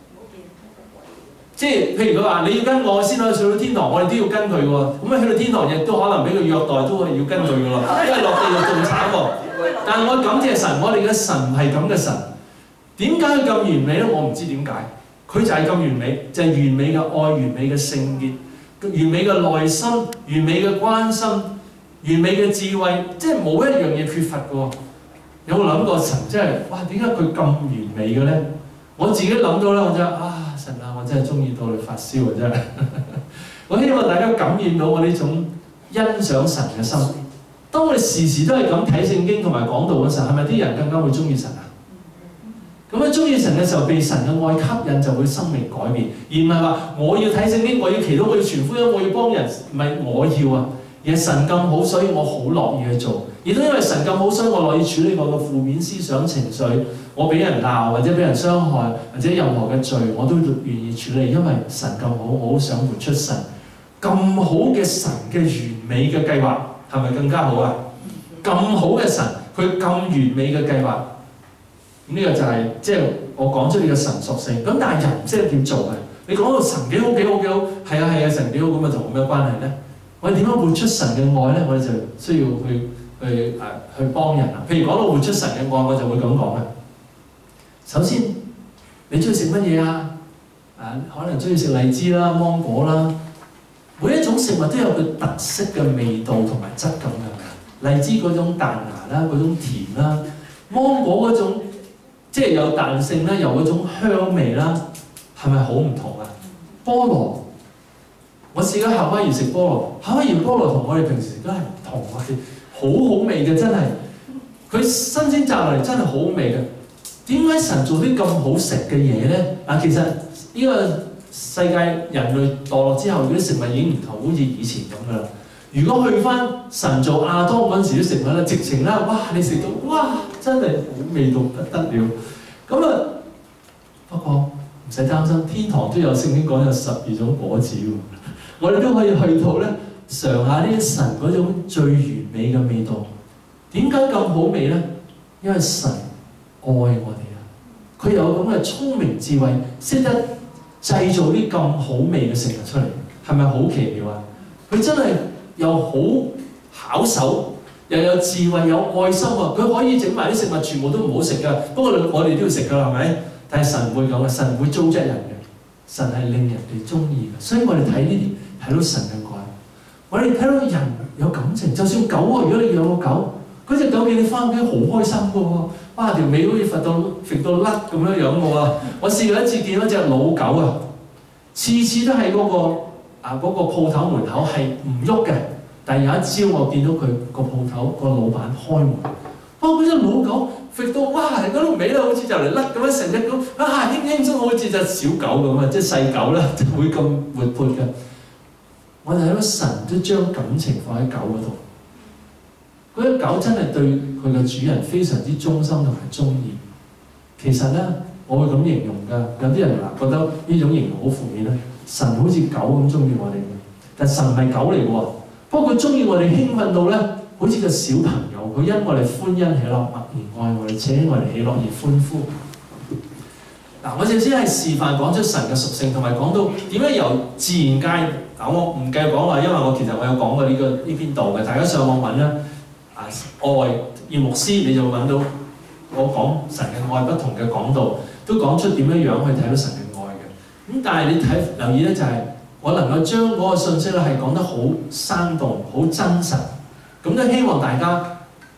即係譬如佢話你要跟我先可以上到天堂，我哋都要跟佢喎。咁去到天堂亦都可能俾佢虐待，都係要跟佢嘅咯。因為落地獄仲慘喎。但係我感謝神，我哋嘅神唔係咁嘅神。點解佢咁完美咧？我唔知點解。佢就係咁完美，就係完美嘅愛、完美嘅聖潔、完美嘅耐心、完美嘅關心、完美嘅智慧，即係冇一樣嘢缺乏嘅喎。有冇諗過神真係哇？點解佢咁完美嘅咧？我自己諗到咧，我真係神啊！我真係中意到你發燒啊！真係，我希望大家感染到我呢種欣賞神嘅心。當我哋時時都係咁睇聖經同埋講道嘅時候，係咪啲人更加會中意神啊？咁樣中意神嘅時候，被神嘅愛吸引，就會生命改變，而唔係話我要睇聖經，我要祈禱，我要傳福音，我要幫人，唔係我要啊！而係神咁好，所以我好樂意去做。亦都因為神咁好，所以我樂意處理我嘅負面思想情緒。我俾人鬧或者俾人傷害或者任何嘅罪，我都願意處理，因為神咁好，我好想活出神咁好嘅神嘅完美嘅計劃，係咪更加好啊？咁好嘅神，佢咁完美嘅計劃，呢個就係即係我講出你嘅神屬性。咁但係人唔識得點做嘅。你講到神幾好幾好幾好，係啊係啊，神幾好，咁啊同我咩關係咧？我哋點樣活出神嘅愛咧？我哋就需要去幫人啊。譬如講到活出神嘅愛，我就會咁講嘅。首先，你中意食乜嘢啊？可能中意食荔枝啦、芒果啦。每一種食物都有佢特色嘅味道同埋質感嘅。荔枝嗰種彈牙啦，嗰種甜啦；芒果嗰種即係有彈性啦，有嗰種香味啦，係咪好唔同啊？菠蘿，我試過夏威夷食菠蘿，夏威夷菠蘿同我哋平時都係唔同嘅，好好味嘅真係。佢新鮮摘落嚟真係好好味嘅。點解神做啲咁好食嘅嘢咧？其實呢個世界人類墮落之後，啲食物已經唔同，好似以前咁噶啦。如果去翻神做亞當嗰陣時啲食物咧，直情啦，哇！你食到哇，真係好味道不得了。咁啊，不過唔使擔心，天堂都有聖經講有12種果子喎。我哋都可以去到咧，嘗下呢啲神嗰種最完美嘅味道。點解咁好味咧？因為神愛我哋啊！佢有咁嘅聰明智慧，識得製造啲咁好味嘅食物出嚟，係咪好奇妙啊？佢真係又好巧手，又有智慧，有愛心啊！佢可以整埋啲食物全部都唔好食㗎，不過我哋都要食㗎，係咪？但係神唔會咁嘅，神唔會糟質人嘅，神係令人哋中意嘅。所以我哋睇呢啲睇到神嘅愛，我哋睇到人有感情。就算狗啊，如果你養個狗，嗰隻狗見你翻屋企好開心㗎喎。哇！條尾好似揈到甩咁樣樣嘅喎。我試過一次見到隻老狗啊，次次都喺嗰個鋪頭門口係唔喐嘅。但係有一朝我見到佢個鋪頭個老闆開門，哇！嗰隻老狗揈到哇，嗰條尾咧好似就嚟甩咁樣，成隻狗輕輕鬆好似隻小狗咁啊，即係細狗啦，就會咁活潑嘅。我哋睇到神都將感情放喺狗嗰度。嗰隻狗真係對佢嘅主人非常之忠心同埋中意。其實咧，我會咁形容㗎。有啲人覺得呢種形容好負面咧。神好似狗咁中意我哋嘅，但神唔係狗嚟嘅喎。不過佢中意我哋興奮到咧，好似個小朋友，佢因我哋歡欣喜樂，默然愛我哋，且因我哋喜樂而歡呼。我哋先係示範講出神嘅屬性，同埋講到點樣由自然界。我唔繼續講話，因為我其實我有講過呢篇道嘅，大家上網揾啦。愛葉牧師，你就揾到我講神嘅愛不同嘅講道，都講出點樣去睇到神嘅愛嘅。咁但係你留意咧，就係我能夠將嗰個信息咧係講得好生動、好真實。咁都希望大家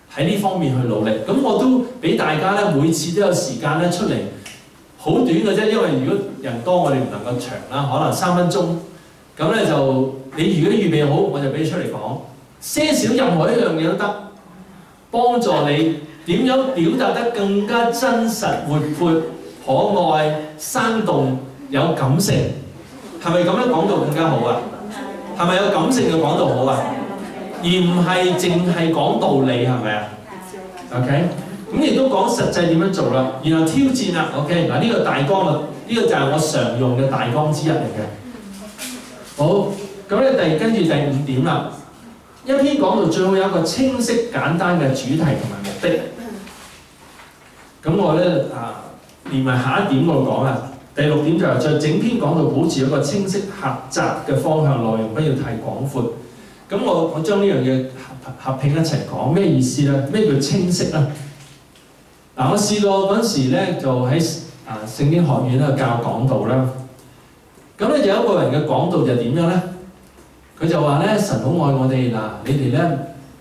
喺呢方面去努力。咁我都俾大家咧，每次都有時間咧出嚟，好短嘅啫，因為如果人多我哋唔能夠長啦，可能3分鐘。咁咧就你如果預備好，我就俾你出嚟講，些少任何一樣嘢都得，幫助你點樣表達得更加真實、活潑、可愛、生動、有感性。係咪咁樣講到更加好啊？係咪有感性嘅講到好啊？而唔係淨係講道理，係咪啊 ？OK， 咁亦都講實際點樣做啦，然後挑戰啦。OK， 嗱呢個大綱啊，呢個就係我常用嘅大綱之一嚟嘅。好，咁咧跟住第5點啦。一篇講道最好有一個清晰簡單嘅主題同埋目的。咁我咧連埋下一點我講啊。第6點就係在整篇講道保持一個清晰狹窄嘅方向，內容不要太廣闊。咁我將呢樣嘢合併一齊講，咩意思咧？咩叫清晰咧？嗱，我試過嗰陣時咧，就喺聖經學院咧教講道啦。咁咧就有一個人嘅講道就點樣咧？佢就話咧，神好愛我哋嗱，你哋咧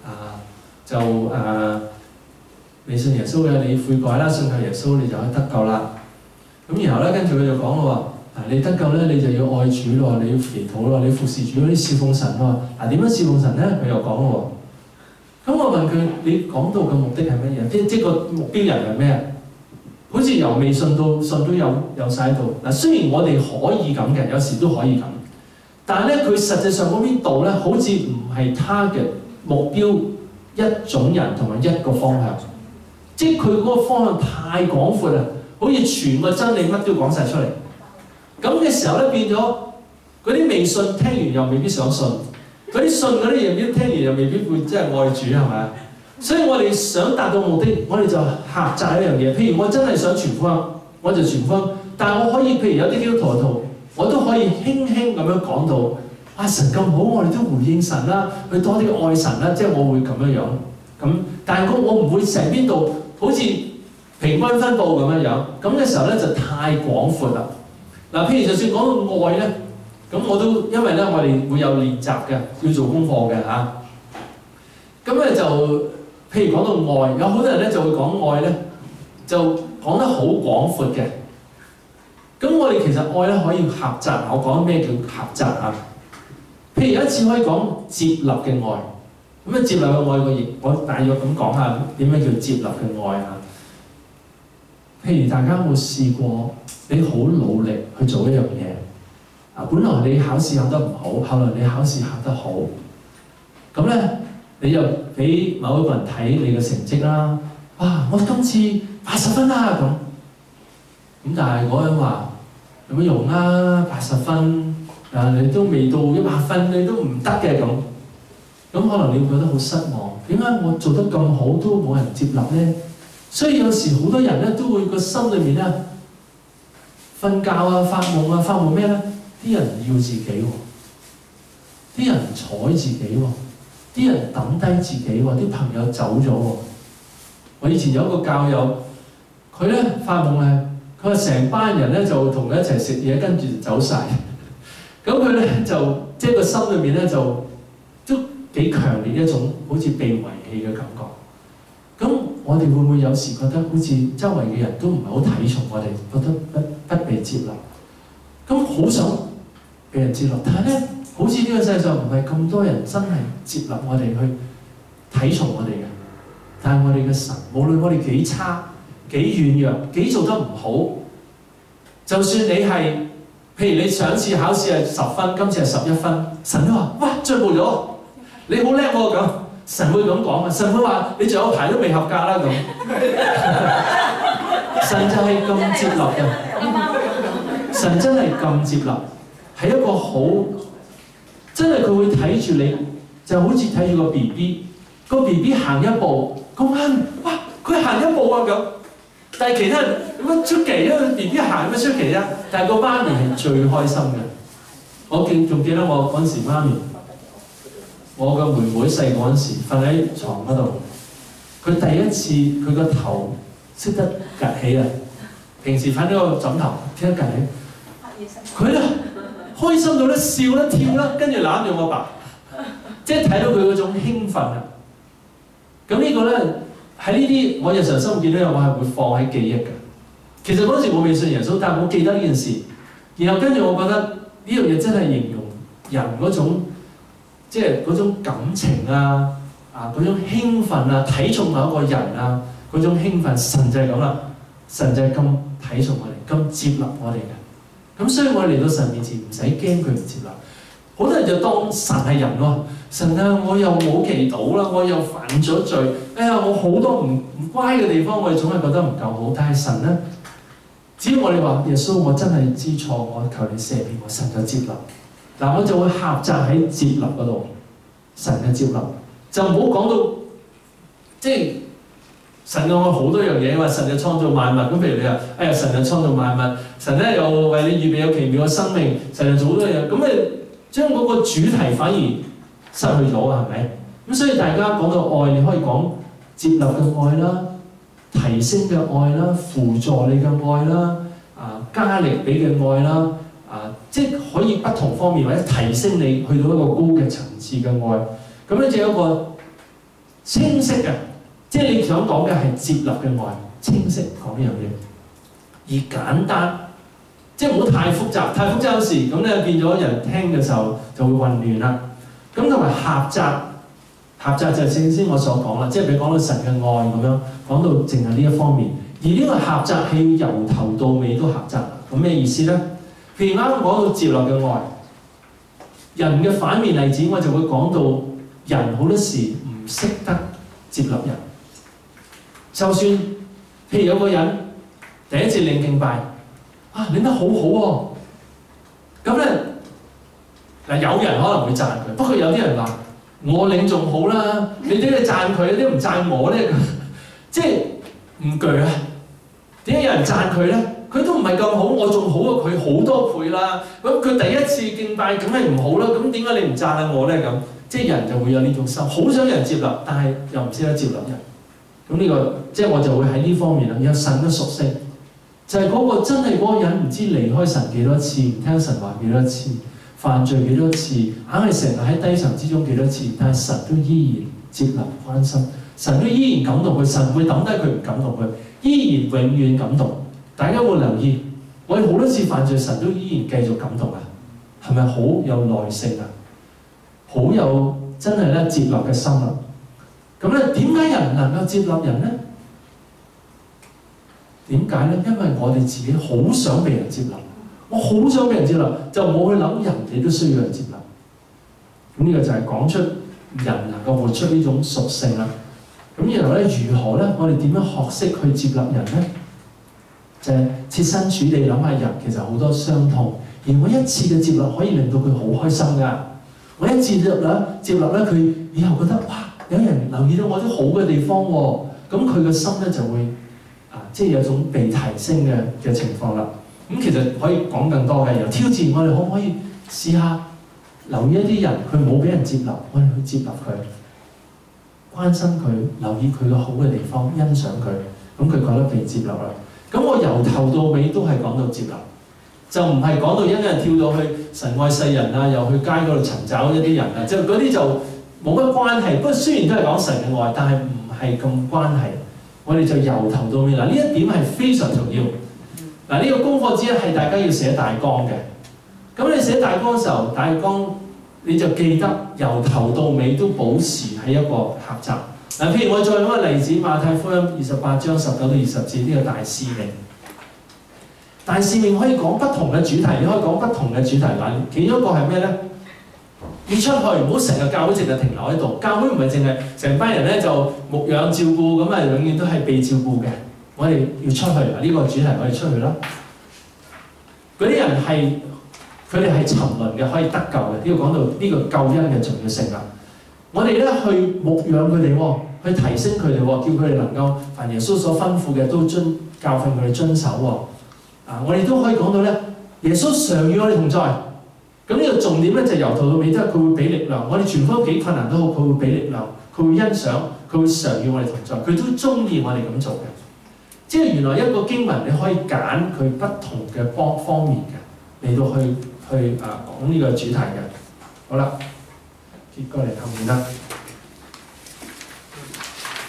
你信耶穌嘅，你悔改啦，信靠耶穌你就可以得救啦。咁然後咧，跟住佢就講咯喎，你得救咧，你就要愛主咯，你要祈禱咯，你服侍主嗰啲侍奉神喎。點樣侍奉神咧？佢又講咯喎。咁我問佢：你講道嘅目的係乜嘢？即個目標人係咩？好似由未信到信都有晒喺度。嗱，雖然我哋可以咁嘅，有時都可以咁，但係咧佢實際上嗰邊道咧，好似唔係他嘅目標一種人同埋一個方向，即係佢嗰個方向太廣闊啦。好似全個真理乜都講晒出嚟，咁嘅時候咧變咗嗰啲未信聽完又未必想信，嗰啲信嗰啲人邊聽完又未必會真係愛主，係咪？所以我哋想達到目的，我哋就狹窄一樣嘢。譬如我真係想傳福音，我就傳福音，但係我可以譬如有啲基督徒，我都可以輕輕咁樣講到神咁好，我哋都回應神啦，去多啲愛神啦，即係我會咁樣咁。但係我唔會成邊度好似平均分佈咁樣咁嘅時候咧就太廣闊啦。嗱，譬如就算講到愛咧，咁我都因為咧我哋會有練習嘅，要做功課嘅嚇。咁咧就譬如講到愛，有好多人咧就會講愛咧，就講得好廣闊嘅。咁我哋其實愛咧可以狹窄，我講咩叫狹窄啊？譬如有一次可以講接納嘅愛，咁接納嘅愛個亦我大約咁講下點樣叫接納嘅愛啊？譬如大家有冇試過，你好努力去做一樣嘢，本來你考試考得唔好，後來你考試考得好，咁咧你又俾某一個人睇你嘅成績啦，我今次80分啦咁但係嗰人話有乜用啊？80分你都未到100分，你都唔得嘅咁可能你會覺得好失望，點解我做得咁好都冇人接納咧？所以有時好多人咧都會個心裏面咧瞓覺發夢咩咧？啲人要自己喎，啲人睬自己喎，啲人抌低自己喎，啲朋友走咗喎。我以前有一個教友，佢咧發夢佢話成班人咧就同佢一齊食嘢，跟住就走晒。咁佢咧就即係個心裏面咧就都幾強烈一種好似被遺棄嘅感覺。咁我哋會唔會有時覺得好似周圍嘅人都唔係好睇重我哋，覺得不被接納？咁好想被人接納，但係咧，好似呢個世界上唔係咁多人真係接納我哋去睇重我哋嘅。但係我哋嘅神，無論我哋幾差、幾軟弱、幾做得唔好，就算你係譬如你上次考試係10分，今次係11分，神都話：哇，進步咗，你好叻喎咁。神會咁講啊！神會話：你仲有排都未合格啦咁。神就係咁接納嘅，神真係咁接納，係一個好真係佢會睇住你，就好似睇住個 BB， 個 BB 行一步，咁啱哇，佢行一步啊咁。但係其他人乜出奇，因為 BB 行乜出奇啫？但係個媽咪係最開心嘅。我仲記得我嗰陣時媽咪。我個妹妹細個嗰陣時瞓喺床嗰度，佢第一次佢個頭識得趌起啊！平時瞓喺個枕頭，聽得趌起，佢咧開心到咧笑啦跳啦，跟住攬住我爸，即係睇到佢嗰種興奮啊！ 咁呢個咧喺呢啲我日常生活見到有，我係會放喺記憶嘅。其實嗰陣時我未信耶穌，但係我記得呢件事。然後跟住我覺得呢樣嘢真係形容人嗰種即係嗰種感情啊，嗰種興奮啊，睇重某一個人啊，嗰種興奮，神就係咁啦。神就係咁睇重我哋，咁接納我哋嘅。咁所以我哋嚟到神面前唔使驚佢唔接納。好多人就當神係人喎，神啊，我又冇祈禱啦，我又犯咗罪，哎呀，我好多唔乖嘅地方，我哋總係覺得唔夠好。但係神咧，只要我哋話耶穌，我真係知錯，我求你赦免我，神就接納。嗱，我就會狹窄喺接納嗰度，神嘅接納就唔好講到即係神愛好多樣嘢啊嘛，神就創造萬物。咁譬如你話，哎呀，神就創造萬物，神咧又為你預備有奇妙嘅生命，神就做好多嘢，咁你將嗰個主題反而失去咗啊，係咪？咁所以大家講到愛，你可以講接納嘅愛啦，提升嘅愛啦，輔助你嘅愛啦，加力俾嘅愛啦，即係可以不同方面或者提升你去到一個高嘅層次嘅愛。咁咧就有一個清晰嘅，即係你想講嘅係接納嘅愛，清晰講呢樣嘢，而簡單。即係唔好太複雜，太複雜有時咁咧變咗人聽嘅時候就會混亂啦。咁同埋狹窄，狹窄就係正先我所講啦，即係譬如講到神嘅愛咁樣，講到淨係呢一方面。而呢個狹窄係要由頭到尾都狹窄。咁咩意思咧？譬如啱啱講到接納嘅愛，人嘅反面例子，我就會講到人好多時唔識得接納人。就算譬如有個人第一次領敬拜。領得好好喎，咁咧嗱，有人可能會讚佢，不過有啲人話我領仲好啦，你點解讚佢？有啲唔讚我咧，即係唔鋸啊！點解有人讚佢咧？佢都唔係咁好，我仲好過佢好多倍啦。咁佢第一次敬拜梗係唔好啦，咁點解你唔讚下我咧？咁即係人就會有呢種心，好想人接納，但係又唔識得接納人。咁呢個即係我就會喺呢方面啦，有神嘅屬性。就係嗰個真係嗰個人唔知離開神幾多次，唔聽神話幾多次，犯罪幾多次，硬係成日喺低層之中幾多次，但係神都依然接納關心，神都依然感動佢，神會抌低佢唔感動佢，依然永遠感動。大家會留意，我哋好多次犯罪，神都依然繼續感動啊，係咪好有耐性啊？好有真係咧接納嘅心啊！咁咧點解人唔能夠接納人咧？點解咧？因為我哋自己好想被人接納，我好想被人接納，就冇去諗人哋都需要人接納。咁呢個就係講出人能夠活出呢種屬性啦。咁然後咧，如何咧？我哋點樣學識去接納人咧？就係設身處地諗下人其實好多傷痛，而我一次嘅接納可以令到佢好開心㗎。我一次接納咧，佢以後覺得哇，有人留意到我啲好嘅地方喎，咁佢嘅心咧就會。即係有種被提升嘅情況啦。咁其實可以講更多嘅，由挑戰我哋可唔可以試下留意一啲人，佢冇俾人接納，我哋去接納佢，關心佢，留意佢嘅好嘅地方，欣賞佢，咁佢覺得被接納啦。咁我由頭到尾都係講到接納，就唔係講到一人跳到去神愛世人啊，又去街嗰度尋找一啲人啊，就嗰啲就冇乜關係。不過雖然都係講神嘅愛，但係唔係咁關係。我哋就由頭到尾嗱，呢一點係非常重要。嗱，呢個功課之一係大家要寫大綱嘅。咁你寫大綱嘅時候，大綱你就記得由頭到尾都保持喺一個狹窄。嗱，譬如我再用一個例子，馬太福音28章19到20節呢個大使命。大使命可以講不同嘅主題，你可以講不同嘅主題。嗱，其中一個係咩咧？要出去，唔好成日教會淨係停留喺度。教會唔係淨係成班人咧就牧養照顧，咁啊永遠都係被照顧嘅。我哋要出去，呢個主題我哋出去啦。嗰啲人係佢哋係沉淪嘅，可以得救嘅。呢個講到呢個救恩嘅重要性啦。我哋咧去牧養佢哋喎，去提升佢哋喎，叫佢哋能夠凡耶穌所吩咐嘅都教訓佢哋遵守喎。我哋都可以講到咧，耶穌常與我哋同在。咁呢個重點咧就由頭到尾都係佢會俾力量，我哋全方幾困難都好，佢會俾力量，佢會欣賞，佢會常與我哋同在，佢都中意我哋咁做嘅。即係原來一個經文你可以揀佢不同嘅方面嘅嚟到去講呢個主題嘅。好啦，接過嚟後面啦。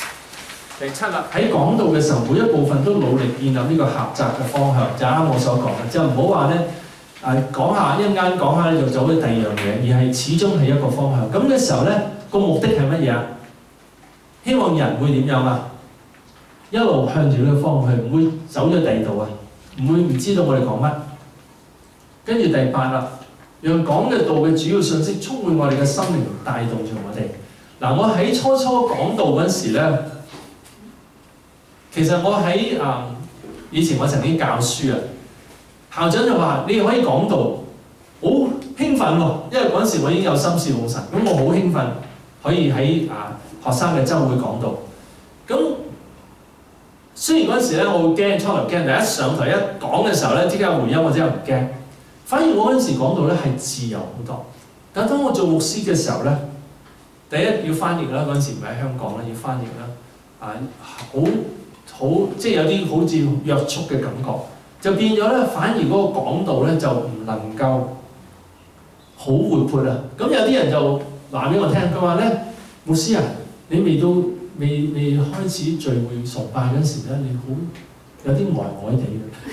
第7啦，喺講道嘅時候，每一部分都努力建立呢個狹窄嘅方向，就啱我所講嘅，就唔好話咧講下一陣間講下咧就走咗第二樣嘢，而係始終係一個方向。咁嘅時候咧，個目的係乜嘢啊？希望人會點樣啊？一路向住呢個方向去，唔會走咗第二度啊，唔會唔知道我哋講乜。跟住第8啦，讓講嘅道嘅主要信息充滿我哋嘅心靈，帶動住我哋。嗱，我喺初講道嗰時咧，其實我喺以前我曾經教書啊，校長就話你可以講道，好興奮喎，因為嗰陣時我已經有心事奉神，咁我好興奮可以喺學生嘅週會講道。咁雖然嗰陣時咧我會驚，初頭驚，但一上台一講嘅時候咧，即刻有回音，我真係唔驚。反而我嗰陣時講道咧係自由好多。但當我做牧師嘅時候咧，第一要翻譯啦，嗰陣時唔喺香港啦，要翻譯啦，好即係有啲好似約束嘅感覺，就變咗咧，反而嗰個講道咧就唔能夠好活潑啊！咁有啲人就話俾我聽，佢話咧，牧師啊，你未開始聚會崇拜嗰時咧，你好有啲呆呆地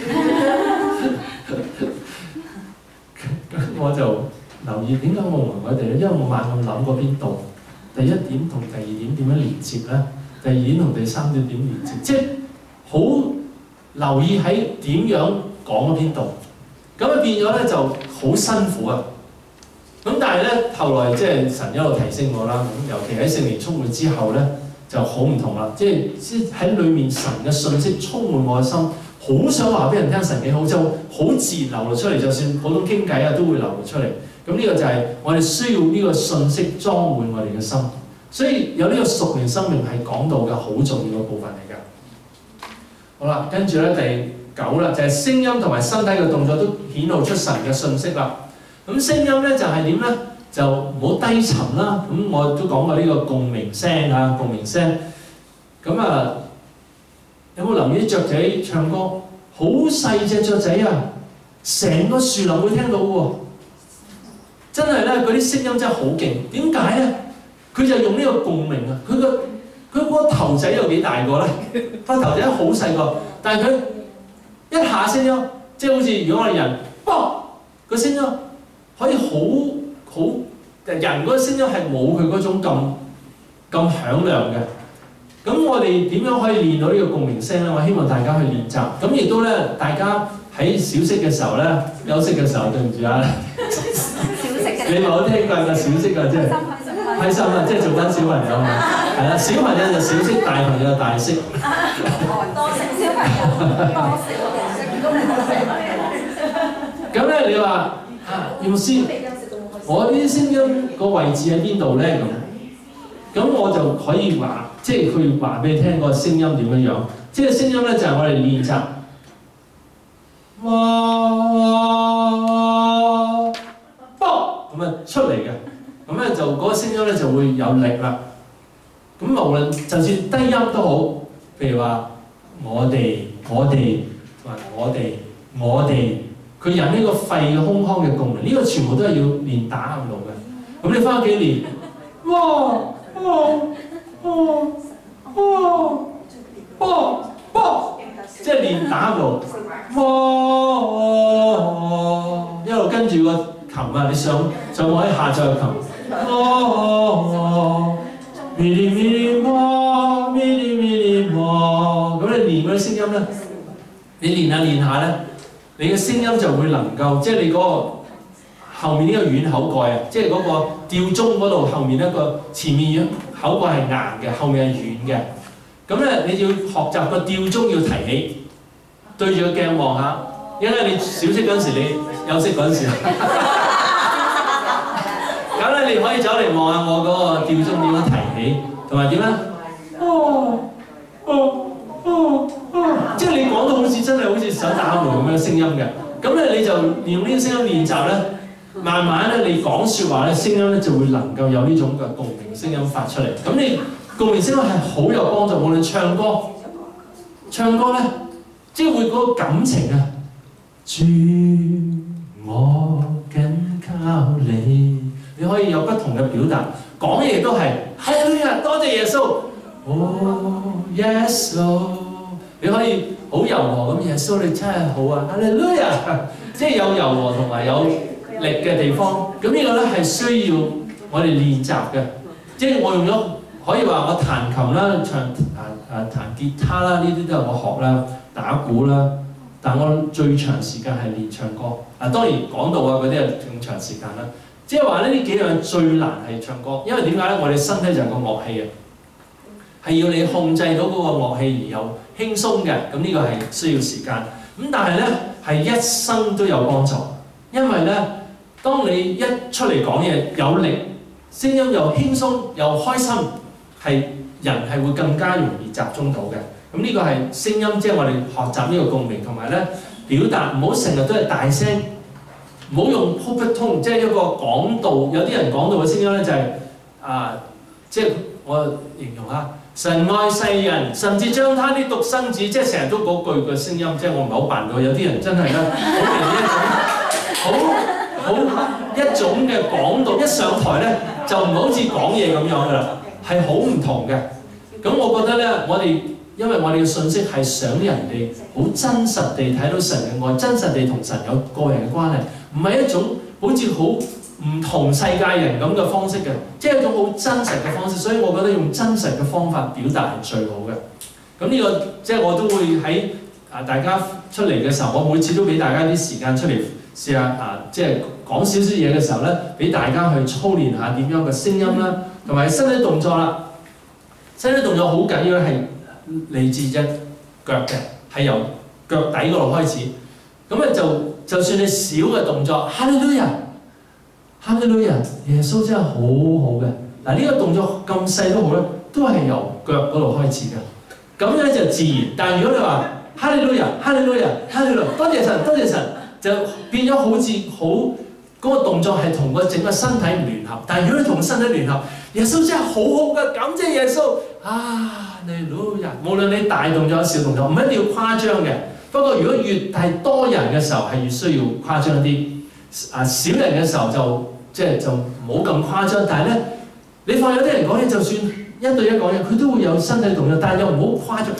嘅。咁我就留意點解我呆呆地咧，因為我猛咁諗過邊度，第一點同第二點點樣連接咧？第二點同第三點點連接，即係好留意喺點樣講嗰邊度，咁啊變咗咧就好辛苦啊！咁但係咧後來即係神一路提升我啦，咁尤其喺聖靈充滿之後咧就好唔同啦，即係喺裏面神嘅信息充滿我嘅心，好想話俾人聽神幾好，就好自然流露出嚟，就算普通傾偈啊都會流露出嚟。咁呢個就係我哋需要呢個信息裝滿我哋嘅心。所以有呢個屬靈生命係講道嘅好重要嘅部分嚟㗎。好啦，跟住咧第9啦，就係聲音同埋身體嘅動作都顯露出神嘅信息啦。咁聲音咧就係點咧？就唔好低沉啦。咁我都講過呢個共鳴聲啊，共鳴聲。咁啊，有冇留意啲雀仔唱歌？好細隻雀仔啊，成個樹林會聽到喎。真係咧，嗰啲聲音真係好勁。點解咧？佢就用呢個共鳴啊！佢個頭仔有幾大個咧？個頭仔好細個，但係佢一下聲音，即係好似如果我哋人，個聲音可以好人嗰個聲音係冇佢嗰種咁響亮嘅。咁我哋點樣可以練到呢個共鳴聲咧？我希望大家去練習。咁亦都咧，大家喺小息嘅時候咧，休息嘅時候對唔住啊！你咪好聽過個小息啊，即係。開心啊！即係做緊小朋友啊，係啦，小朋友就小息，大朋友就大息。多食小朋友，多食咁咧，你話牧師，我啲聲音個位置喺邊度咧？咁我就可以話，即係佢話俾你聽個聲音點樣樣。即係聲音咧，就係我哋練習。咁啊出嚟嘅。咁咧就嗰個聲音咧就會有力啦。咁無論就算低音都好，譬如話我哋，佢引呢個肺嘅胸腔嘅共鳴，呢個全部都係要練打暗路嘅。咁你翻屋企練，即係練打暗路，一路跟住個琴啊！你上網可以下載個琴。咪哩咪哩摸，咪哩咪哩摸，咁你練嗰啲聲音咧，你練下咧，你嘅聲音就會能夠，即係你嗰個後面呢個軟口蓋啊，即係嗰個吊鐘嗰度後面一個前面口蓋係硬嘅，後面係軟嘅。咁咧你要學習個吊鐘要提起，對住個鏡望下，因為你小息嗰陣時，你休息嗰陣時。咁咧，你可以走嚟望下我嗰個吊鐘點樣提起，同埋點咧？即係你講到好似真係好似想打門咁樣聲音嘅。咁咧你就用呢個聲音練習咧，慢慢咧你講説話咧，聲音咧就會能夠有呢種嘅共鳴聲音發出嚟。咁你共鳴聲音係好有幫助，無論唱歌咧，即係會嗰個感情啊，主我緊靠你。你可以有不同嘅表達，講嘢都係，係啊，多謝耶穌， 哦，Yes Lord，你可以好柔和咁，耶穌你真係好啊，哈利路亞，即係有柔和同埋有力嘅地方。咁呢個咧係需要我哋練習嘅。即係我用咗可以話我彈琴啦、彈吉他啦，呢啲都係我學啦，打鼓啦。但我最長時間係練唱歌。當然講道啊嗰啲係更長時間啦。即係話呢幾樣最難係唱歌，因為點解咧？我哋身體就係個樂器啊，係要你控制到嗰個樂器而又輕鬆嘅。咁呢個係需要時間。咁但係咧係一生都有幫助，因為咧當你一出嚟講嘢有力，聲音又輕鬆又開心，係人係會更加容易集中到嘅。咁呢個係聲音，即係我哋學習呢個共鳴，同埋咧表達唔好成日都係大聲。唔好用 pulpit tone， 即係一個講道。有啲人講道嘅聲音咧就係、即係我形容下，神愛世人，甚至將他啲獨生子，即係成日都嗰句嘅聲音，即係我唔係好扮到。有啲人真係咧，好一種嘅講道，一上台咧就唔好似講嘢咁樣噶啦，係好唔同嘅。咁我覺得咧，因為我哋嘅信息係想人哋好真實地睇到神嘅愛，真實地同神有個人嘅關係，唔係一種好似好唔同世界人咁嘅方式嘅，即係一種好真實嘅方式。所以我覺得用真實嘅方法表達係最好嘅。咁呢個即係我都會喺大家出嚟嘅時候，我每次都俾大家啲時間出嚟試下即係講少少嘢嘅時候咧，俾大家去操練下點樣嘅聲音啦，同埋身體動作啦。身體動作好緊要係嚟自隻腳嘅，係由腳底嗰度開始。咁咧就算你小嘅動作，哈利路亞，哈利路亞，耶穌真係好好嘅。嗱，呢個動作咁細都好咧，都係由腳嗰度開始嘅。咁樣就自然。但係如果你話哈利路亞，哈利路亞，哈利路亞，多謝神，多謝神，就變咗好似好嗰個動作係同個整個身體唔聯合。但係如果你同身體聯合，耶穌真係好好嘅，感謝耶穌啊！哈利路亞，無論你大動作小動作，唔一定要誇張嘅。不過如果越係多人嘅時候，係越需要誇張啲。少人嘅時候就唔好咁誇張。但係咧，你發現有啲人講嘢，就算一對一講嘢，佢都會有身體動作，但係又唔好誇張。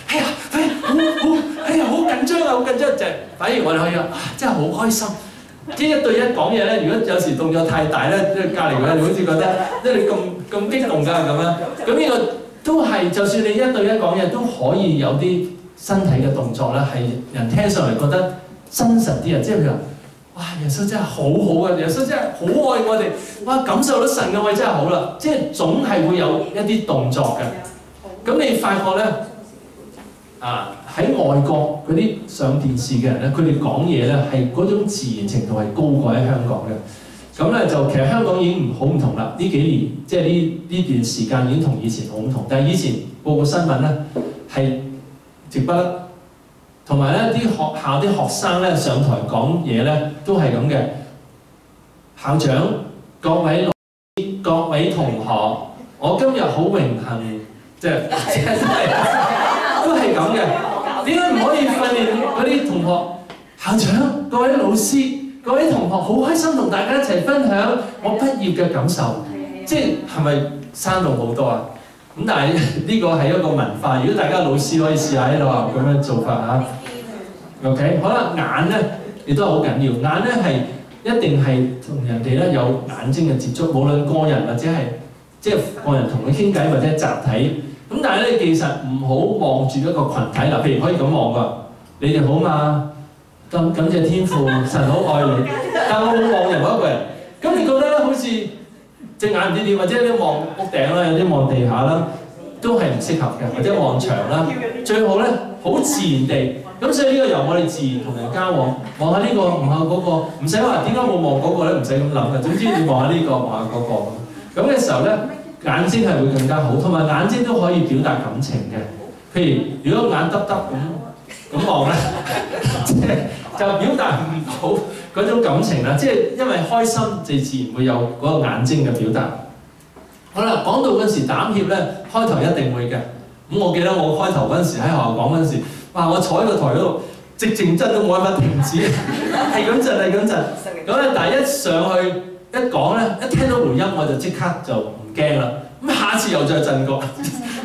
好緊張啊，好緊張就反而我哋可以真係好開心。即係一對一講嘢咧，如果有時動作太大咧，即係隔離嗰人好似覺得即係你咁激動㗎咁樣。咁呢個都係，就算你一對一講嘢，都可以有啲身體嘅動作咧，係人聽上嚟覺得真實啲啊！即係譬如話，哇，耶穌真係好好啊，耶穌真係好愛我哋，哇，感受到神嘅愛真係好啦。即係總係會有一啲動作嘅。咁你發覺咧，喺外國嗰啲上電視嘅人咧，佢哋講嘢咧係嗰種自然程度係高過喺香港嘅。咁咧就其實香港已經好唔同啦。呢幾年即係呢段時間已經同以前好唔同。但係以前報個新聞咧係直不甩，同埋咧啲學校啲學生咧上台講嘢咧都係咁嘅。校長、各位老師、各位同學，我今日好榮幸，即係都係咁嘅。點解唔可以訓練嗰啲同學？校長、各位老師、各位同學，好開心同大家一齊分享我畢業嘅感受。即係咪生動好多啊？咁但係呢個係一個文化。如果大家老師可以試下喺度咁樣做法嚇。OK， 好啦，眼咧亦都係好緊要。眼咧係一定係同人哋咧有眼睛嘅接觸，無論個人或者係即係個人同佢傾偈或者集體。咁但係咧，其實唔好望住一個群體嗱，譬如可以咁望㗎，你哋好嘛？感謝天父，神好愛你。但我冇望任何一個人，咁你覺得咧好似隻眼唔知點，或者你望屋頂啦，有啲望地下啦，都係唔適合嘅，或者望牆啦。最好咧，好自然地。咁所以呢個由我哋自然同人交往，望下呢個，望下嗰個，唔使話點解冇望嗰個咧，唔使咁諗嘅。總之你望下呢個，望下嗰個。咁嘅時候咧，眼睛係會更加好，同埋眼睛都可以表達感情嘅。譬如如果眼耷耷咁望咧，即係就表達唔到嗰種感情啦。即係因為開心，就自然會有嗰個眼睛嘅表達。好啦，講到嗰陣時膽怯咧，開頭一定會嘅。咁我記得我開頭嗰陣時喺學校講嗰陣時，哇！我坐喺個台嗰度，直情震到冇辦法停止，係咁震，係咁震。咁咧，但係一上去一講咧，一聽到回音我就即刻就唔驚啦。咁下次又再震過，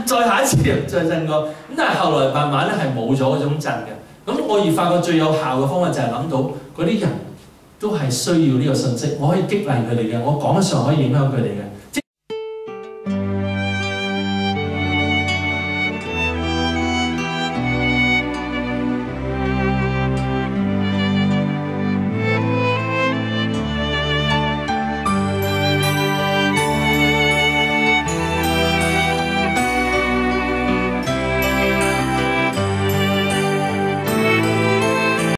再下一次再震過。咁但係後來慢慢咧係冇咗嗰種震嘅。咁我而發覺最有效嘅方法就係諗到嗰啲人都係需要呢個信息，我可以激勵佢哋嘅，我講得上可以影響佢哋嘅。